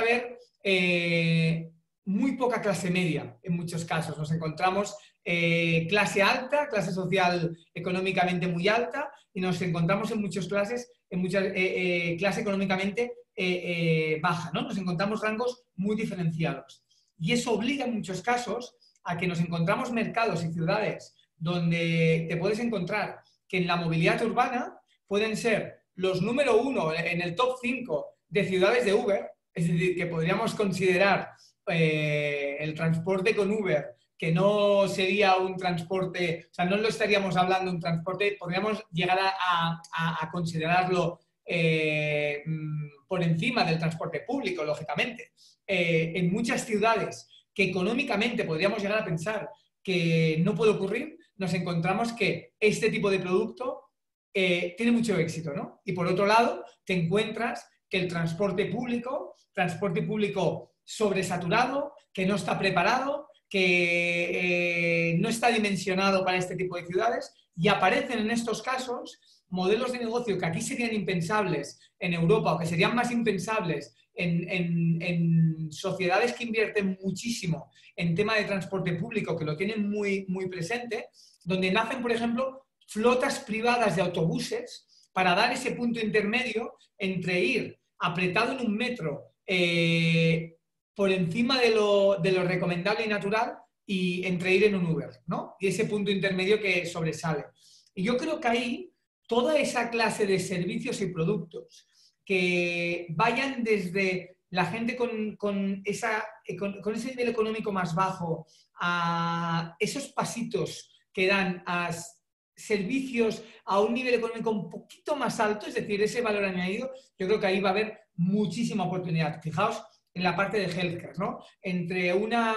muy poca clase media en muchos casos. Nos encontramos clase alta, clase social económicamente muy alta, y nos encontramos en muchas clase económicamente baja, ¿no? Nos encontramos rangos muy diferenciados. Y eso obliga en muchos casos a que nos encontramos mercados y ciudades donde te puedes encontrar que en la movilidad urbana pueden ser los número 1 en el top 5 de ciudades de Uber, es decir, que podríamos considerar el transporte con Uber, que no sería un transporte, o sea, no lo estaríamos hablando de un transporte, podríamos llegar a considerarlo por encima del transporte público, lógicamente. En muchas ciudades que económicamente podríamos llegar a pensar que no puede ocurrir, nos encontramos que este tipo de producto tiene mucho éxito, ¿no? Y por otro lado, te encuentras que el transporte público sobresaturado, que no está preparado, que no está dimensionado para este tipo de ciudades, y aparecen en estos casos modelos de negocio que aquí serían impensables en Europa o que serían más impensables en sociedades que invierten muchísimo en tema de transporte público, que lo tienen muy, muy presente, donde nacen, por ejemplo, flotas privadas de autobuses para dar ese punto intermedio entre ir apretado en un metro por encima de lo recomendable y natural y entre ir en un Uber, ¿no? Y ese punto intermedio que sobresale. Y yo creo que ahí toda esa clase de servicios y productos que vayan desde la gente con ese nivel económico más bajo a esos pasitos que dan a servicios a un nivel económico un poquito más alto, es decir, ese valor añadido, yo creo que ahí va a haber muchísima oportunidad. Fijaos en la parte de healthcare, ¿no? Entre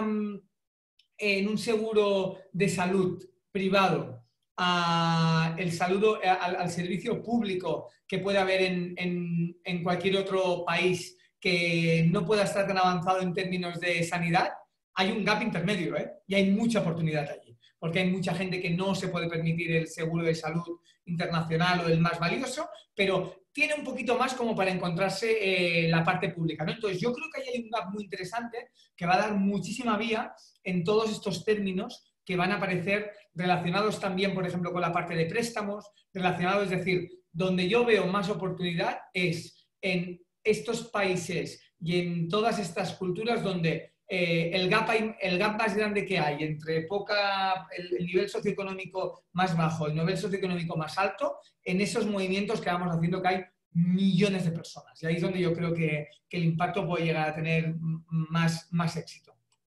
en un seguro de salud privado al servicio público que puede haber en cualquier otro país que no pueda estar tan avanzado en términos de sanidad, hay un gap intermedio, ¿eh? Y hay mucha oportunidad allí, porque hay mucha gente que no se puede permitir el seguro de salud internacional o el más valioso, pero tiene un poquito más como para encontrarse la parte pública, ¿no? Entonces, yo creo que ahí hay un gap muy interesante que va a dar muchísima vía en todos estos términos que van a aparecer relacionados también, por ejemplo, con la parte de préstamos, relacionados, es decir, donde yo veo más oportunidad es en estos países y en todas estas culturas donde el gap más grande que hay entre el nivel socioeconómico más bajo y el nivel socioeconómico más alto, en esos movimientos que vamos haciendo que hay millones de personas. Y ahí es donde yo creo que el impacto puede llegar a tener más éxito.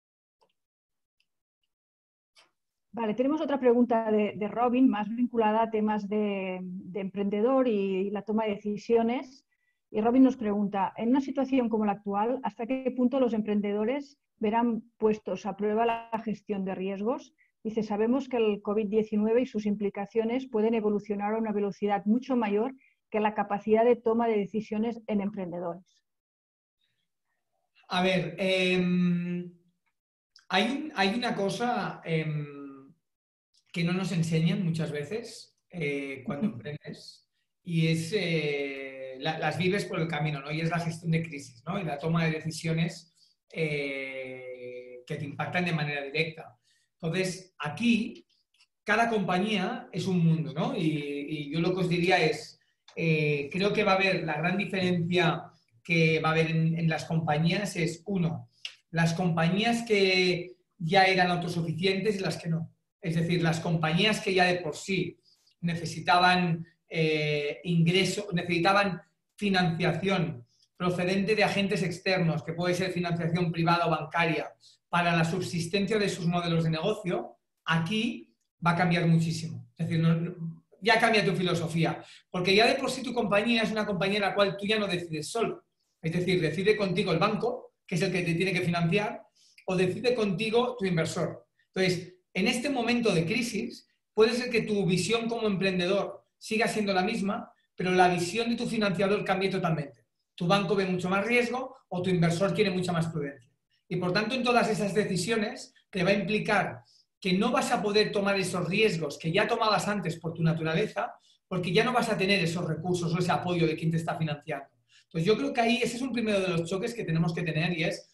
Vale, tenemos otra pregunta de Robin, más vinculada a temas de emprendedor y la toma de decisiones. Y Robin nos pregunta: en una situación como la actual, ¿hasta qué punto los emprendedores verán puestos a prueba la gestión de riesgos? Dice: sabemos que el COVID-19 y sus implicaciones pueden evolucionar a una velocidad mucho mayor que la capacidad de toma de decisiones en emprendedores. A ver, hay una cosa que no nos enseñan muchas veces cuando emprendes, y es las vives por el camino, ¿no? Y es la gestión de crisis, ¿no? Y la toma de decisiones que te impactan de manera directa. Entonces, aquí cada compañía es un mundo, ¿no? Y yo lo que os diría es, creo que va a haber la gran diferencia que va a haber en las compañías es, uno, las compañías que ya eran autosuficientes y las que no. Es decir, las compañías que ya de por sí necesitaban ingreso, necesitaban financiación procedente de agentes externos, que puede ser financiación privada o bancaria, para la subsistencia de sus modelos de negocio, aquí va a cambiar muchísimo. Es decir, ya cambia tu filosofía, porque ya de por sí tu compañía es una compañía en la cual tú ya no decides solo. Es decir, decide contigo el banco, que es el que te tiene que financiar, o decide contigo tu inversor. Entonces, en este momento de crisis, puede ser que tu visión como emprendedor siga siendo la misma, pero la visión de tu financiador cambie totalmente. Tu banco ve mucho más riesgo o tu inversor quiere mucha más prudencia. Y por tanto, en todas esas decisiones te va a implicar que no vas a poder tomar esos riesgos que ya tomabas antes por tu naturaleza, porque ya no vas a tener esos recursos o ese apoyo de quien te está financiando. Entonces, yo creo que ahí ese es un primero de los choques que tenemos que tener y es,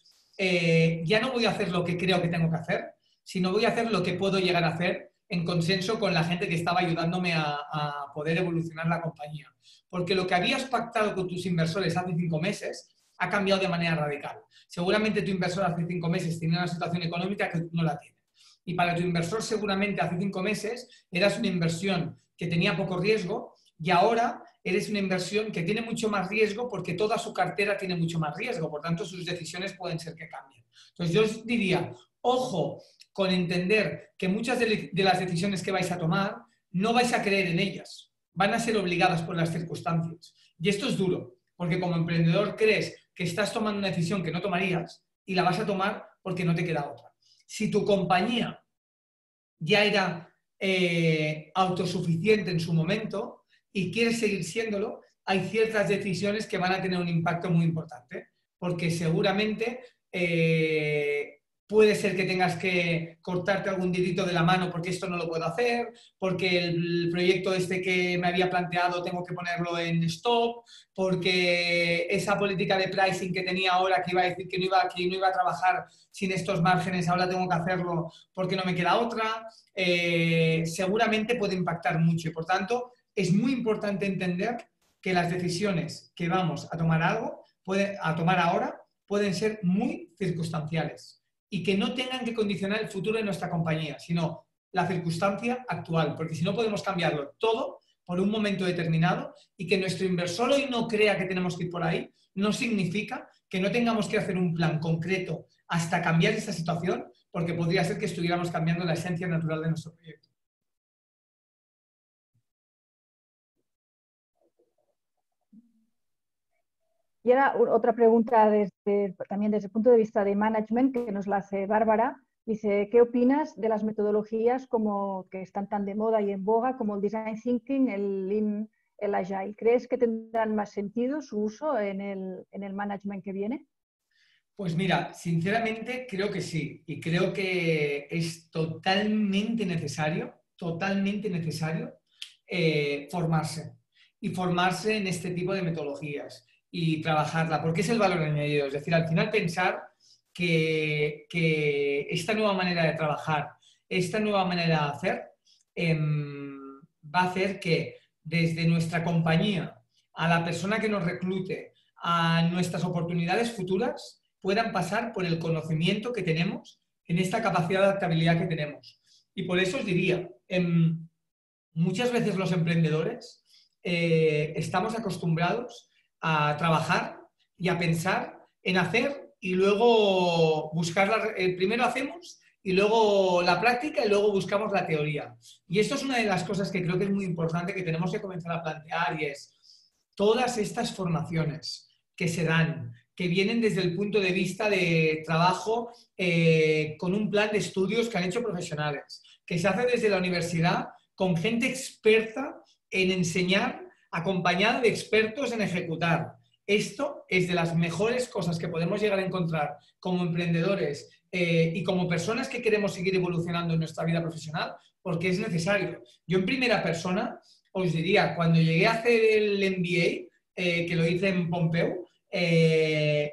ya no voy a hacer lo que creo que tengo que hacer, sino voy a hacer lo que puedo llegar a hacer en consenso con la gente que estaba ayudándome a poder evolucionar la compañía. Porque lo que habías pactado con tus inversores hace 5 meses ha cambiado de manera radical. Seguramente tu inversor hace 5 meses tenía una situación económica que no la tiene. Y para tu inversor seguramente hace 5 meses eras una inversión que tenía poco riesgo y ahora eres una inversión que tiene mucho más riesgo porque toda su cartera tiene mucho más riesgo. Por tanto, sus decisiones pueden ser que cambien. Entonces, yo os diría, ojo con entender que muchas de las decisiones que vais a tomar no vais a creer en ellas. Van a ser obligadas por las circunstancias. Y esto es duro, porque como emprendedor crees que estás tomando una decisión que no tomarías y la vas a tomar porque no te queda otra. Si tu compañía ya era autosuficiente en su momento y quieres seguir siéndolo, hay ciertas decisiones que van a tener un impacto muy importante, porque seguramente puede ser que tengas que cortarte algún dedito de la mano porque esto no lo puedo hacer, porque el proyecto este que me había planteado tengo que ponerlo en stop, porque esa política de pricing que tenía ahora que iba a decir que no iba a trabajar sin estos márgenes, ahora tengo que hacerlo porque no me queda otra. Seguramente puede impactar mucho y por tanto es muy importante entender que las decisiones que vamos a tomar ahora pueden ser muy circunstanciales y que no tengan que condicionar el futuro de nuestra compañía, sino la circunstancia actual, porque si no podemos cambiarlo todo por un momento determinado y que nuestro inversor hoy no crea que tenemos que ir por ahí, no significa que no tengamos que hacer un plan concreto hasta cambiar esa situación, porque podría ser que estuviéramos cambiando la esencia natural de nuestro proyecto. Y ahora otra pregunta también desde el punto de vista de management que nos la hace Bárbara. Dice, ¿qué opinas de las metodologías que están tan de moda y en boga como el Design Thinking, el Lean, el Agile? ¿Crees que tendrán más sentido su uso en el management que viene? Pues mira, sinceramente creo que sí y creo que es totalmente necesario formarse y formarse en este tipo de metodologías y trabajarla, porque es el valor añadido. Es decir, al final pensar que esta nueva manera de trabajar, esta nueva manera de hacer, va a hacer que desde nuestra compañía a la persona que nos reclute, a nuestras oportunidades futuras, puedan pasar por el conocimiento que tenemos en esta capacidad de adaptabilidad que tenemos. Y por eso os diría, muchas veces los emprendedores estamos acostumbrados a trabajar y a pensar en hacer y luego buscar, primero hacemos y luego la práctica y luego buscamos la teoría. Y esto es una de las cosas que creo que es muy importante que tenemos que comenzar a plantear y es todas estas formaciones que se dan, que vienen desde el punto de vista de trabajo con un plan de estudios que han hecho profesionales, que se hace desde la universidad con gente experta en enseñar, acompañada de expertos en ejecutar. Esto es de las mejores cosas que podemos llegar a encontrar como emprendedores y como personas que queremos seguir evolucionando en nuestra vida profesional, porque es necesario. Yo en primera persona os diría, cuando llegué a hacer el MBA, que lo hice en Pompeu,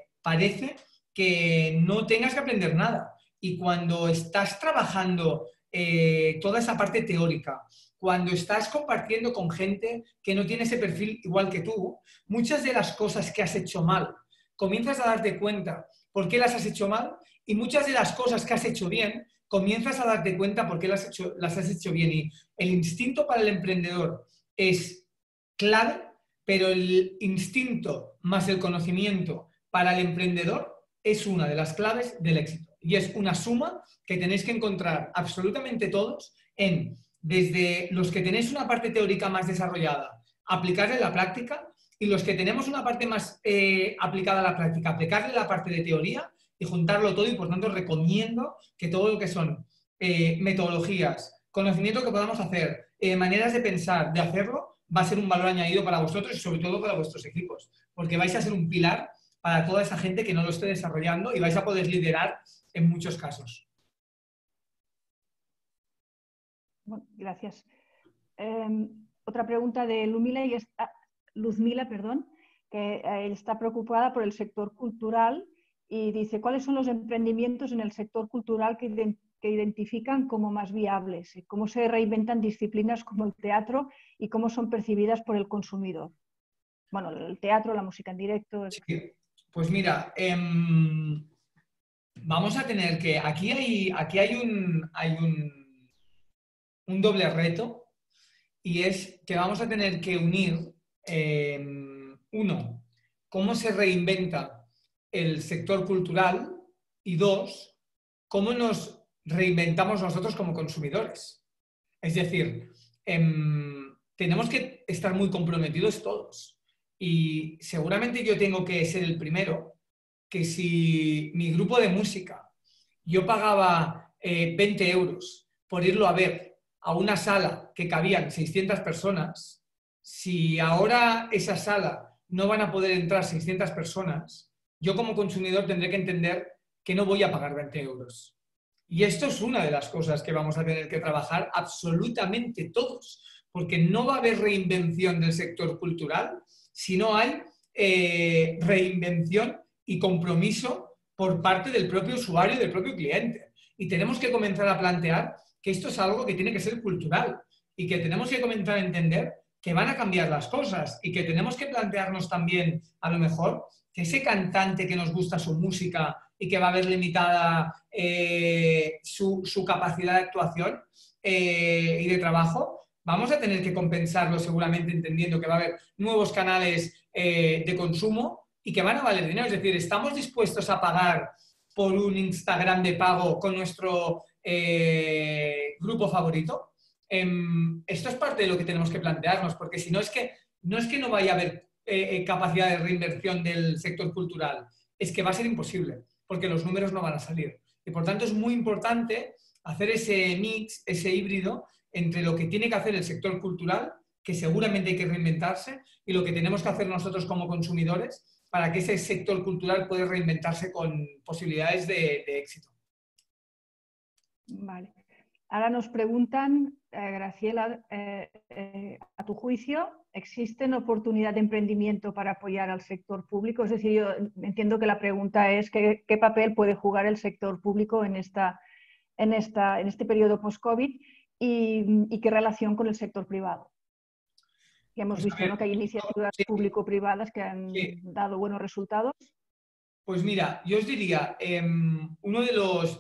parece que no tengas que aprender nada. Y cuando estás trabajando toda esa parte teórica. Cuando estás compartiendo con gente que no tiene ese perfil igual que tú, muchas de las cosas que has hecho mal, comienzas a darte cuenta por qué las has hecho mal, y muchas de las cosas que has hecho bien, comienzas a darte cuenta por qué las has hecho bien. Y el instinto para el emprendedor es clave, pero el instinto más el conocimiento para el emprendedor es una de las claves del éxito. Y es una suma que tenéis que encontrar absolutamente todos desde los que tenéis una parte teórica más desarrollada, aplicarla en la práctica, y los que tenemos una parte más aplicada a la práctica, aplicarle la parte de teoría y juntarlo todo. Y por tanto recomiendo que todo lo que son metodologías, conocimiento que podamos hacer, maneras de pensar, de hacerlo, va a ser un valor añadido para vosotros y sobre todo para vuestros equipos, porque vais a ser un pilar para toda esa gente que no lo esté desarrollando y vais a poder liderar en muchos casos. Bueno, gracias. Otra pregunta de Luzmila, que está preocupada por el sector cultural y dice: ¿cuáles son los emprendimientos en el sector cultural que identifican como más viables? ¿Cómo se reinventan disciplinas como el teatro y cómo son percibidas por el consumidor? Bueno, el teatro, la música en directo. Sí. Pues mira, vamos a tener que... Aquí hay un doble reto, y es que vamos a tener que unir, uno, cómo se reinventa el sector cultural, y dos, cómo nos reinventamos nosotros como consumidores. Es decir, tenemos que estar muy comprometidos todos. Y seguramente yo tengo que ser el primero que, si mi grupo de música yo pagaba 20 euros por irlo a ver a una sala que cabían 600 personas, si ahora esa sala no van a poder entrar 600 personas, yo como consumidor tendré que entender que no voy a pagar 20 euros. Y esto es una de las cosas que vamos a tener que trabajar absolutamente todos, porque no va a haber reinvención del sector cultural si no hay reinvención y compromiso por parte del propio usuario y del propio cliente. Y tenemos que comenzar a plantear que esto es algo que tiene que ser cultural y que tenemos que comenzar a entender que van a cambiar las cosas y que tenemos que plantearnos también, a lo mejor, que ese cantante que nos gusta su música y que va a ver limitada su capacidad de actuación y de trabajo, vamos a tener que compensarlo seguramente, entendiendo que va a haber nuevos canales de consumo y que van a valer dinero. Es decir, ¿estamos dispuestos a pagar por un Instagram de pago con nuestro grupo favorito? Esto es parte de lo que tenemos que plantearnos, porque si no es que no vaya a haber capacidad de reinversión del sector cultural, es que va a ser imposible, porque los números no van a salir. Y por tanto es muy importante hacer ese mix, ese híbrido entre lo que tiene que hacer el sector cultural, que seguramente hay que reinventarse, y lo que tenemos que hacer nosotros como consumidores para que ese sector cultural pueda reinventarse con posibilidades de éxito. Vale. Ahora nos preguntan, Graciela, a tu juicio, ¿existe oportunidad de emprendimiento para apoyar al sector público? Es decir, yo entiendo que la pregunta es ¿qué papel puede jugar el sector público en este periodo post-COVID y qué relación con el sector privado? Ya hemos visto, ¿no?, que hay iniciativas público-privadas que han dado buenos resultados. Pues mira, yo os diría, uno de los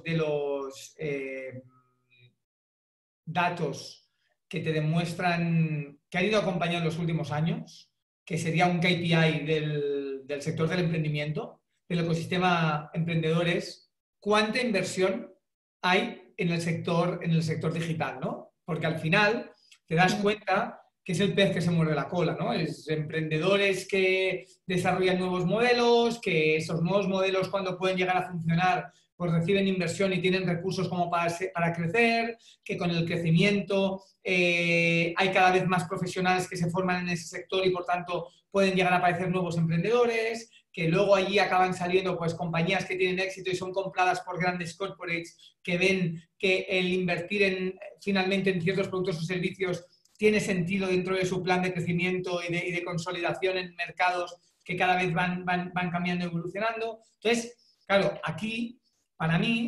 datos que te demuestran que han ido acompañando en los últimos años, que sería un KPI del sector del emprendimiento, del ecosistema emprendedores, cuánta inversión hay en el sector digital, ¿no? Porque al final te das cuenta que es el pez que se muerde la cola, ¿no? Es emprendedores que desarrollan nuevos modelos, que esos nuevos modelos, cuando pueden llegar a funcionar, pues reciben inversión y tienen recursos como para crecer, que con el crecimiento hay cada vez más profesionales que se forman en ese sector y por tanto pueden llegar a aparecer nuevos emprendedores, que luego allí acaban saliendo pues compañías que tienen éxito y son compradas por grandes corporates que ven que el invertir finalmente en ciertos productos o servicios tiene sentido dentro de su plan de crecimiento y de consolidación en mercados que cada vez van cambiando y evolucionando. Entonces, claro, aquí, para mí,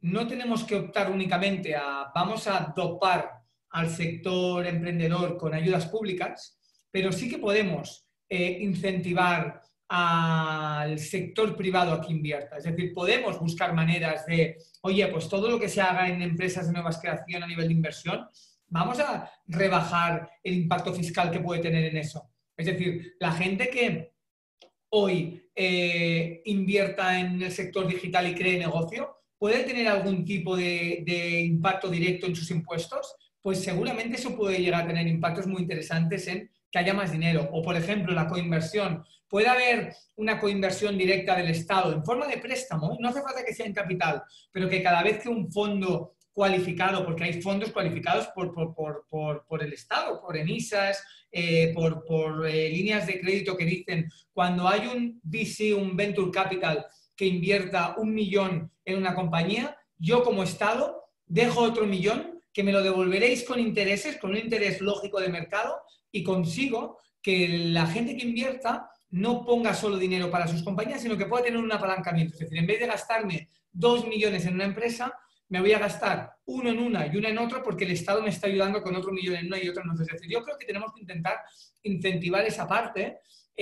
no tenemos que optar únicamente a vamos a dopar al sector emprendedor con ayudas públicas, pero sí que podemos incentivar al sector privado a que invierta. Es decir, podemos buscar maneras de, oye, pues todo lo que se haga en empresas de nuevas creación a nivel de inversión, vamos a rebajar el impacto fiscal que puede tener en eso. Es decir, la gente que hoy invierta en el sector digital y cree negocio, ¿puede tener algún tipo de impacto directo en sus impuestos? Pues seguramente eso puede llegar a tener impactos muy interesantes en que haya más dinero. O, por ejemplo, la coinversión. Puede haber una coinversión directa del Estado en forma de préstamo, ¿eh? No hace falta que sea en capital, pero que cada vez que un fondo cualificado, porque hay fondos cualificados por el Estado, por emisas, por líneas de crédito que dicen, cuando hay un VC, un Venture Capital, que invierta 1 millón en una compañía, yo como Estado dejo otro 1 millón que me lo devolveréis con intereses, con un interés lógico de mercado, y consigo que la gente que invierta no ponga solo dinero para sus compañías, sino que pueda tener un apalancamiento. Es decir, en vez de gastarme 2 millones en una empresa, me voy a gastar uno en una y una en otra porque el Estado me está ayudando con otro 1 millón en una y otra en otra. Es decir, yo creo que tenemos que intentar incentivar esa parte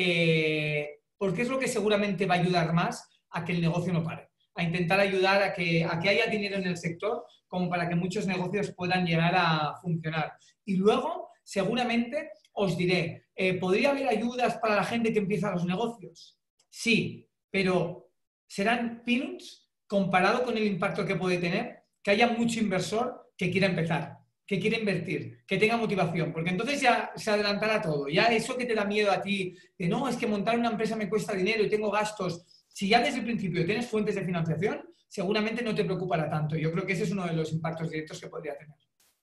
porque es lo que seguramente va a ayudar más a que el negocio no pare, a intentar ayudar a que haya dinero en el sector como para que muchos negocios puedan llegar a funcionar. Y luego, seguramente, os diré, ¿podría haber ayudas para la gente que empieza los negocios? Sí, pero serán peanuts comparado con el impacto que puede tener que haya mucho inversor que quiera empezar, que quiera invertir, que tenga motivación, porque entonces ya se adelantará todo. Ya eso que te da miedo a ti, de no, es que montar una empresa me cuesta dinero y tengo gastos, si ya desde el principio tienes fuentes de financiación, seguramente no te preocupará tanto. Yo creo que ese es uno de los impactos directos que podría tener.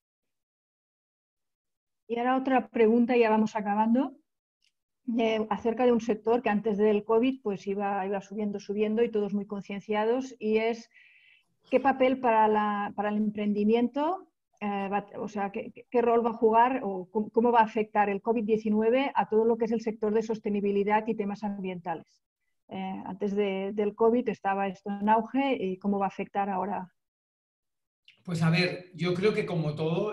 Y ahora otra pregunta, ya vamos acabando, acerca de un sector que antes del COVID pues iba subiendo y todos muy concienciados, y es qué papel para el emprendimiento, o sea, qué rol va a jugar o cómo va a afectar el COVID-19 a todo lo que es el sector de sostenibilidad y temas ambientales. Antes del COVID estaba esto en auge, y cómo va a afectar ahora. Pues a ver, yo creo que como todo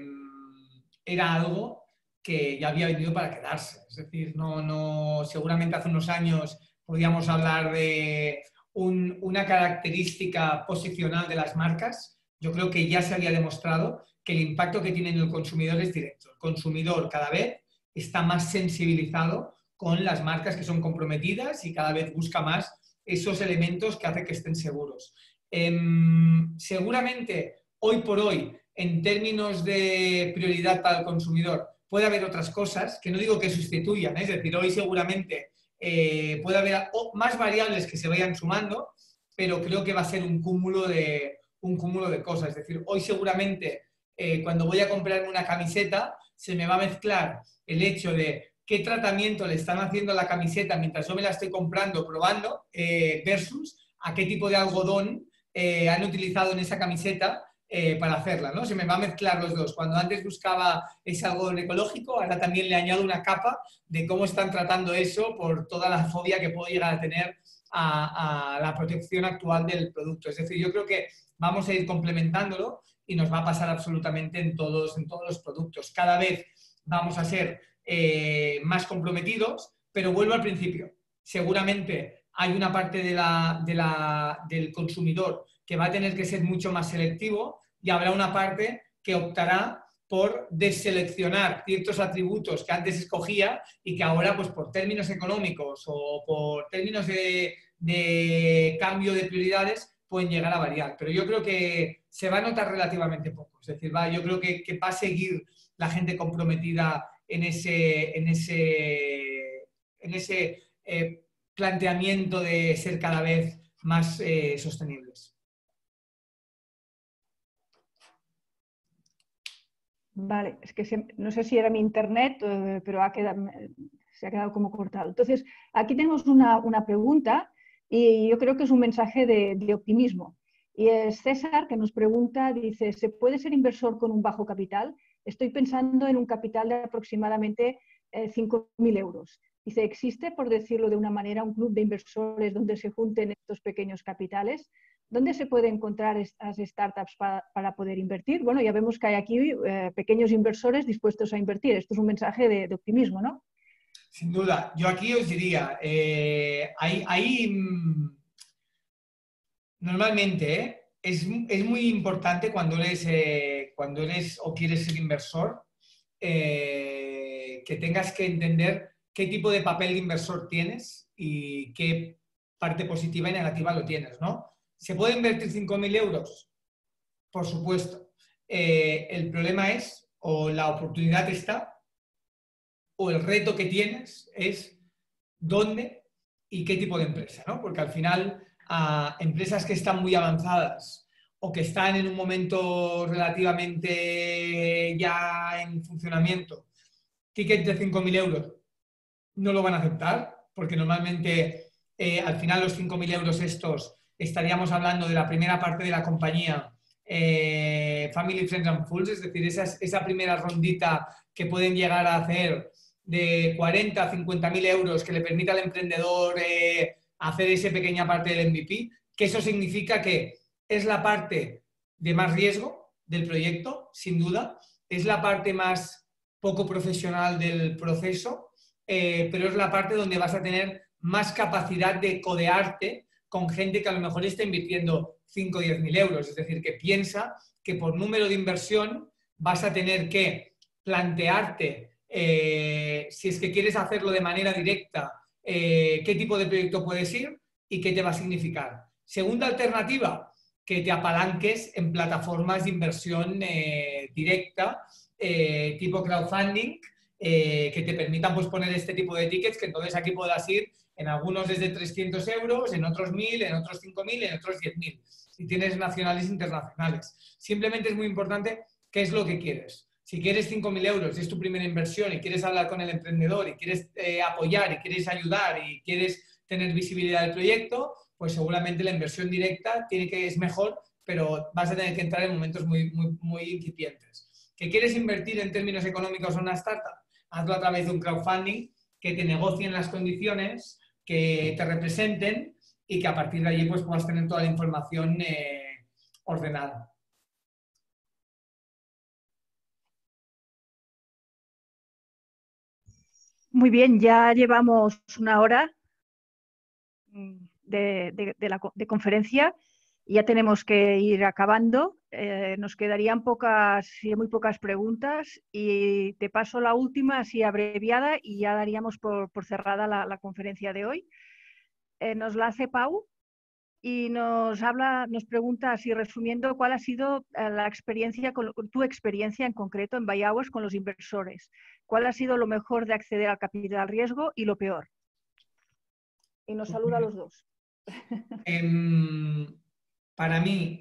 era algo que ya había venido para quedarse. Es decir, seguramente hace unos años podíamos hablar de una característica posicional de las marcas. Yo creo que ya se había demostrado que el impacto que tiene en el consumidor es directo. El consumidor cada vez está más sensibilizado con las marcas que son comprometidas y cada vez busca más esos elementos que hacen que estén seguros. Seguramente, hoy por hoy, en términos de prioridad para el consumidor, puede haber otras cosas, que no digo que sustituyan, es decir, hoy seguramente puede haber más variables que se vayan sumando, pero creo que va a ser un cúmulo de cosas. Es decir, hoy seguramente cuando voy a comprarme una camiseta, se me va a mezclar el hecho de qué tratamiento le están haciendo a la camiseta mientras yo me la estoy comprando, probando, versus a qué tipo de algodón han utilizado en esa camiseta para hacerla, ¿no? Se me va a mezclar los dos. Cuando antes buscaba ese algodón ecológico, ahora también le añado una capa de cómo están tratando eso por toda la fobia que puedo llegar a tener a la protección actual del producto. Es decir, yo creo que vamos a ir complementándolo y nos va a pasar absolutamente en todos los productos. Cada vez vamos a ser más comprometidos, pero vuelvo al principio. Seguramente hay una parte del consumidor que va a tener que ser mucho más selectivo y habrá una parte que optará por deseleccionar ciertos atributos que antes escogía y que ahora, pues por términos económicos o por términos de cambio de prioridades, pueden llegar a variar. Pero yo creo que se va a notar relativamente poco. Es decir, yo creo que va a seguir la gente comprometida en ese planteamiento de ser cada vez más sostenibles. Vale, es que no sé si era mi internet, pero se ha quedado como cortado. Entonces, aquí tenemos una pregunta y yo creo que es un mensaje de optimismo. Y es César que nos pregunta, dice, ¿se puede ser inversor con un bajo capital? Estoy pensando en un capital de aproximadamente 5.000 euros. Dice, ¿existe, por decirlo de una manera, un club de inversores donde se junten estos pequeños capitales? ¿Dónde se pueden encontrar estas startups para poder invertir? Bueno, ya vemos que hay aquí pequeños inversores dispuestos a invertir. Esto es un mensaje de optimismo, ¿no? Sin duda. Yo aquí os diría, normalmente es muy importante cuando eres o quieres ser inversor, que tengas que entender qué tipo de papel de inversor tienes y qué parte positiva y negativa lo tienes, ¿no? ¿Se puede invertir 5.000 euros? Por supuesto. El problema es, o la oportunidad está, o el reto que tienes es dónde y qué tipo de empresa, ¿no? Porque al final, a empresas que están muy avanzadas o que están en un momento relativamente ya en funcionamiento, tickets de 5.000 euros no lo van a aceptar, porque normalmente al final los 5.000 euros estos estaríamos hablando de la primera parte de la compañía, Family, Friends and Fools, es decir, esa primera rondita que pueden llegar a hacer de 40 a 50.000 euros que le permita al emprendedor hacer esa pequeña parte del MVP, que eso significa que es la parte de más riesgo del proyecto, sin duda, es la parte más poco profesional del proceso, pero es la parte donde vas a tener más capacidad de codearte con gente que a lo mejor está invirtiendo 5 o 10.000 euros. Es decir, que piensa que por número de inversión vas a tener que plantearte, si es que quieres hacerlo de manera directa, qué tipo de proyecto puedes ir y qué te va a significar. Segunda alternativa, que te apalanques en plataformas de inversión directa, tipo crowdfunding, que te permitan pues, poner este tipo de tickets, que entonces aquí puedas ir en algunos desde 300 euros, en otros 1.000, en otros 5.000, en otros 10.000. Si tienes nacionales e internacionales. Simplemente es muy importante qué es lo que quieres. Si quieres 5.000 euros y es tu primera inversión y quieres hablar con el emprendedor y quieres apoyar y quieres ayudar y quieres tener visibilidad del proyecto, pues seguramente la inversión directa es mejor, pero vas a tener que entrar en momentos muy, muy, muy incipientes. ¿Que quieres invertir en términos económicos en una startup? Hazlo a través de un crowdfunding que te negocien las condiciones, que te representen y que a partir de allí pues, puedas tener toda la información ordenada. Muy bien, ya llevamos una hora de conferencia y ya tenemos que ir acabando. Nos quedarían muy pocas preguntas y te paso la última así abreviada y ya daríamos por cerrada la conferencia de hoy. Nos la hace Pau y nos pregunta así resumiendo cuál ha sido tu experiencia en concreto en Buy Hours con los inversores. ¿Cuál ha sido lo mejor de acceder al capital riesgo y lo peor? Y nos saluda a los dos. Para mí,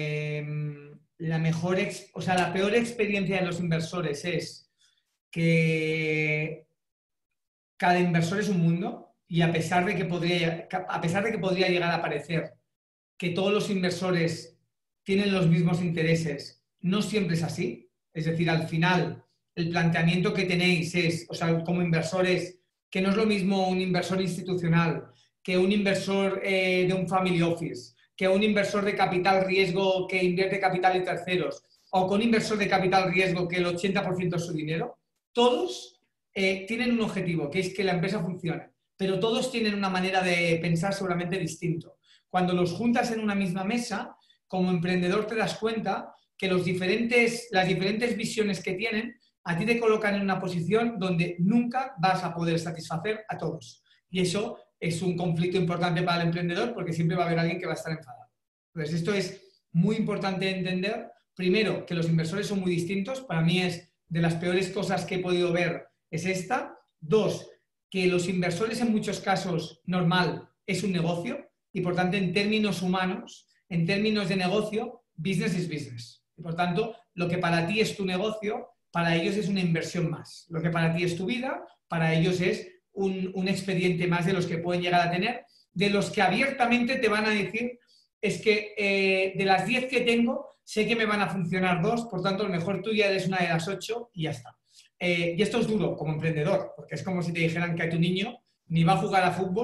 la peor experiencia de los inversores es que cada inversor es un mundo y a pesar de que podría llegar a parecer que todos los inversores tienen los mismos intereses, no siempre es así. Es decir, al final, el planteamiento que tenéis como inversores, que no es lo mismo un inversor institucional que un inversor de un family office, que un inversor de capital riesgo que invierte capital en terceros, o con un inversor de capital riesgo que el 80% es su dinero. Todos tienen un objetivo, que es que la empresa funcione, pero todos tienen una manera de pensar seguramente distinto. Cuando los juntas en una misma mesa, como emprendedor te das cuenta que las diferentes visiones que tienen a ti te colocan en una posición donde nunca vas a poder satisfacer a todos. Y eso es un conflicto importante para el emprendedor porque siempre va a haber alguien que va a estar enfadado. Entonces, esto es muy importante entender. Primero, que los inversores son muy distintos. Para mí es de las peores cosas que he podido ver es esta. Dos, que los inversores en muchos casos, normal, es un negocio y por tanto en términos humanos, en términos de negocio, business is business. Y por tanto, lo que para ti es tu negocio, para ellos es una inversión más. Lo que para ti es tu vida, para ellos es un expediente más de los que pueden llegar a tener, de los que abiertamente te van a decir es que de las 10 que tengo, sé que me van a funcionar 2, por tanto, a lo mejor tú ya eres una de las 8 y ya está. Y esto es duro como emprendedor, porque es como si te dijeran que a tu niño ni va a jugar a fútbol,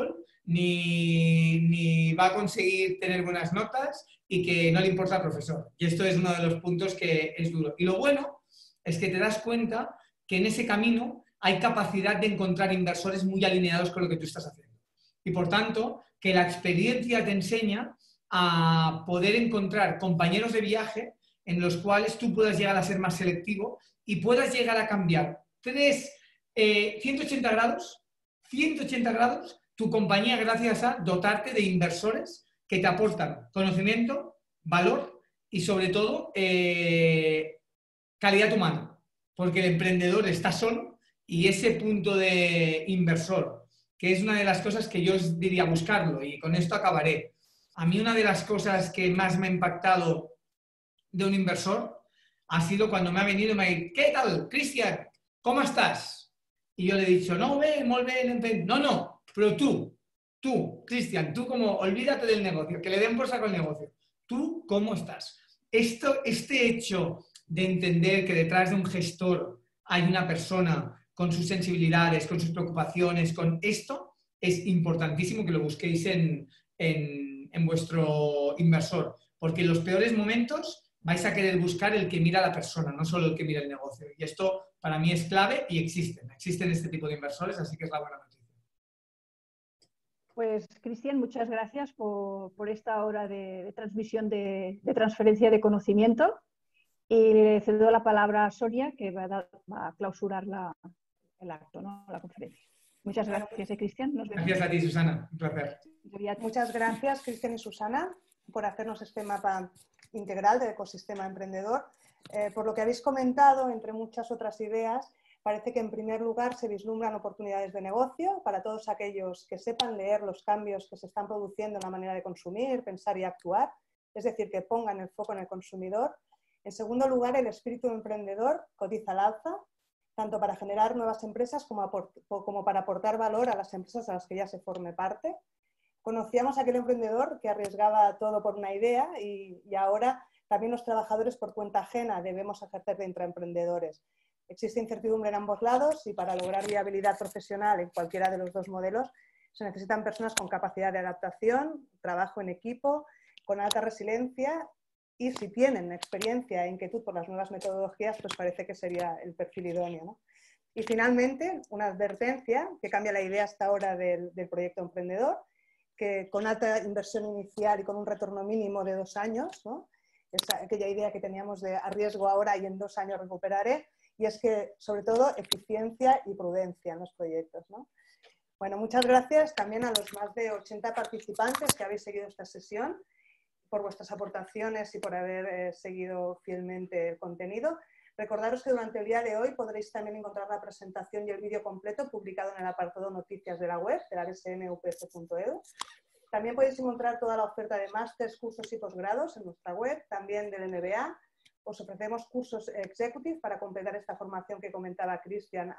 ni va a conseguir tener buenas notas y que no le importa al profesor. Y esto es uno de los puntos que es duro. Y lo bueno es que te das cuenta que en ese camino hay capacidad de encontrar inversores muy alineados con lo que tú estás haciendo. Y por tanto, que la experiencia te enseña a poder encontrar compañeros de viaje en los cuales tú puedas llegar a ser más selectivo y puedas llegar a cambiar 180 grados tu compañía gracias a dotarte de inversores que te aportan conocimiento, valor y sobre todo calidad humana, porque el emprendedor está solo y ese punto de inversor, que es una de las cosas que yo os diría buscarlo y con esto acabaré. A mí una de las cosas que más me ha impactado de un inversor ha sido cuando me ha venido y me ha dicho, ¿qué tal, Cristian? ¿Cómo estás? Y yo le he dicho, no, molt bé, no, pero tú, Cristian, tú como, olvídate del negocio, que le den por saco el negocio. ¿Tú cómo estás? Este hecho de entender que detrás de un gestor hay una persona con sus sensibilidades, con sus preocupaciones, con esto, es importantísimo que lo busquéis en vuestro inversor, porque en los peores momentos vais a querer buscar el que mira a la persona, no solo el que mira el negocio. Y esto para mí es clave y existen este tipo de inversores, así que es la buena noticia. Pues, Cristian, muchas gracias por esta hora de transmisión de transferencia de conocimiento. Y le cedo la palabra a Sonia, que va a clausurar el acto, ¿no? La conferencia. Muchas gracias, Cristian. Gracias a ti, Susana. Un placer. Muchas gracias, Cristian y Susana, por hacernos este mapa integral del ecosistema emprendedor. Por lo que habéis comentado, entre muchas otras ideas, parece que en primer lugar se vislumbran oportunidades de negocio para todos aquellos que sepan leer los cambios que se están produciendo en la manera de consumir, pensar y actuar, es decir, que pongan el foco en el consumidor. En segundo lugar, el espíritu emprendedor cotiza al alza, tanto para generar nuevas empresas como para aportar valor a las empresas a las que ya se forme parte. Conocíamos a aquel emprendedor que arriesgaba todo por una idea y ahora también los trabajadores por cuenta ajena debemos ejercer de intraemprendedores. Existe incertidumbre en ambos lados y para lograr viabilidad profesional en cualquiera de los dos modelos se necesitan personas con capacidad de adaptación, trabajo en equipo, con alta resiliencia y si tienen experiencia e inquietud por las nuevas metodologías, pues parece que sería el perfil idóneo, ¿no? Y finalmente, una advertencia que cambia la idea hasta ahora del proyecto emprendedor, que con alta inversión inicial y con un retorno mínimo de 2 años, ¿no? Esa, aquella idea que teníamos de arriesgo ahora y en 2 años recuperaré, y es que, sobre todo, eficiencia y prudencia en los proyectos, ¿no? Bueno, muchas gracias también a los más de 80 participantes que habéis seguido esta sesión, por vuestras aportaciones y por haber seguido fielmente el contenido. Recordaros que durante el día de hoy podréis también encontrar la presentación y el vídeo completo publicado en el apartado noticias de la web, de la bsnupf.edu. También podéis encontrar toda la oferta de másters, cursos y posgrados en nuestra web, también del MBA. Os ofrecemos cursos executive para completar esta formación que comentaba Cristian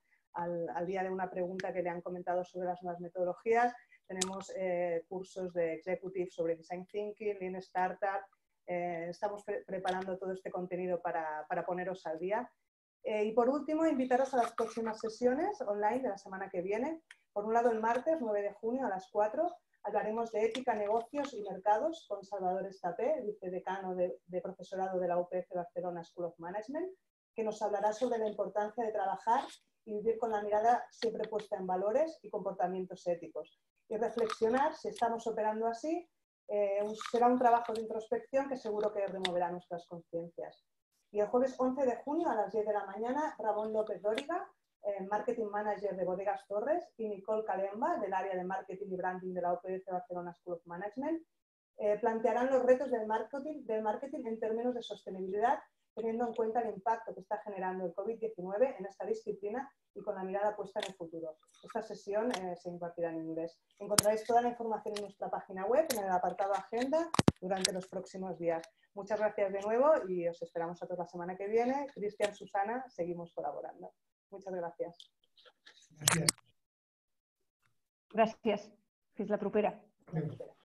al día de una pregunta que le han comentado sobre las nuevas metodologías. Tenemos cursos de executive sobre design thinking, lean startup. Estamos preparando todo este contenido para poneros al día. Y por último, invitaros a las próximas sesiones online de la semana que viene. Por un lado, el martes 9 de junio a las 4 hablaremos de ética, negocios y mercados con Salvador Estapé, vicedecano de profesorado de la UPF Barcelona School of Management, que nos hablará sobre la importancia de trabajar y vivir con la mirada siempre puesta en valores y comportamientos éticos. Y reflexionar si estamos operando así será un trabajo de introspección que seguro que removerá nuestras conciencias. Y el jueves 11 de junio a las 10 de la mañana, Ramón López Dóriga, Marketing Manager de Bodegas Torres, y Nicole Calemba, del área de Marketing y Branding de la UPF Barcelona School of Management, plantearán los retos del marketing en términos de sostenibilidad, teniendo en cuenta el impacto que está generando el COVID-19 en esta disciplina y con la mirada puesta en el futuro. Esta sesión se impartirá en inglés. Encontraréis toda la información en nuestra página web, en el apartado Agenda, durante los próximos días. Muchas gracias de nuevo y os esperamos a todos la semana que viene. Cristian, Susana, seguimos colaborando. Muchas gracias. Gràcies. Gràcies. Fins la propera. La propera.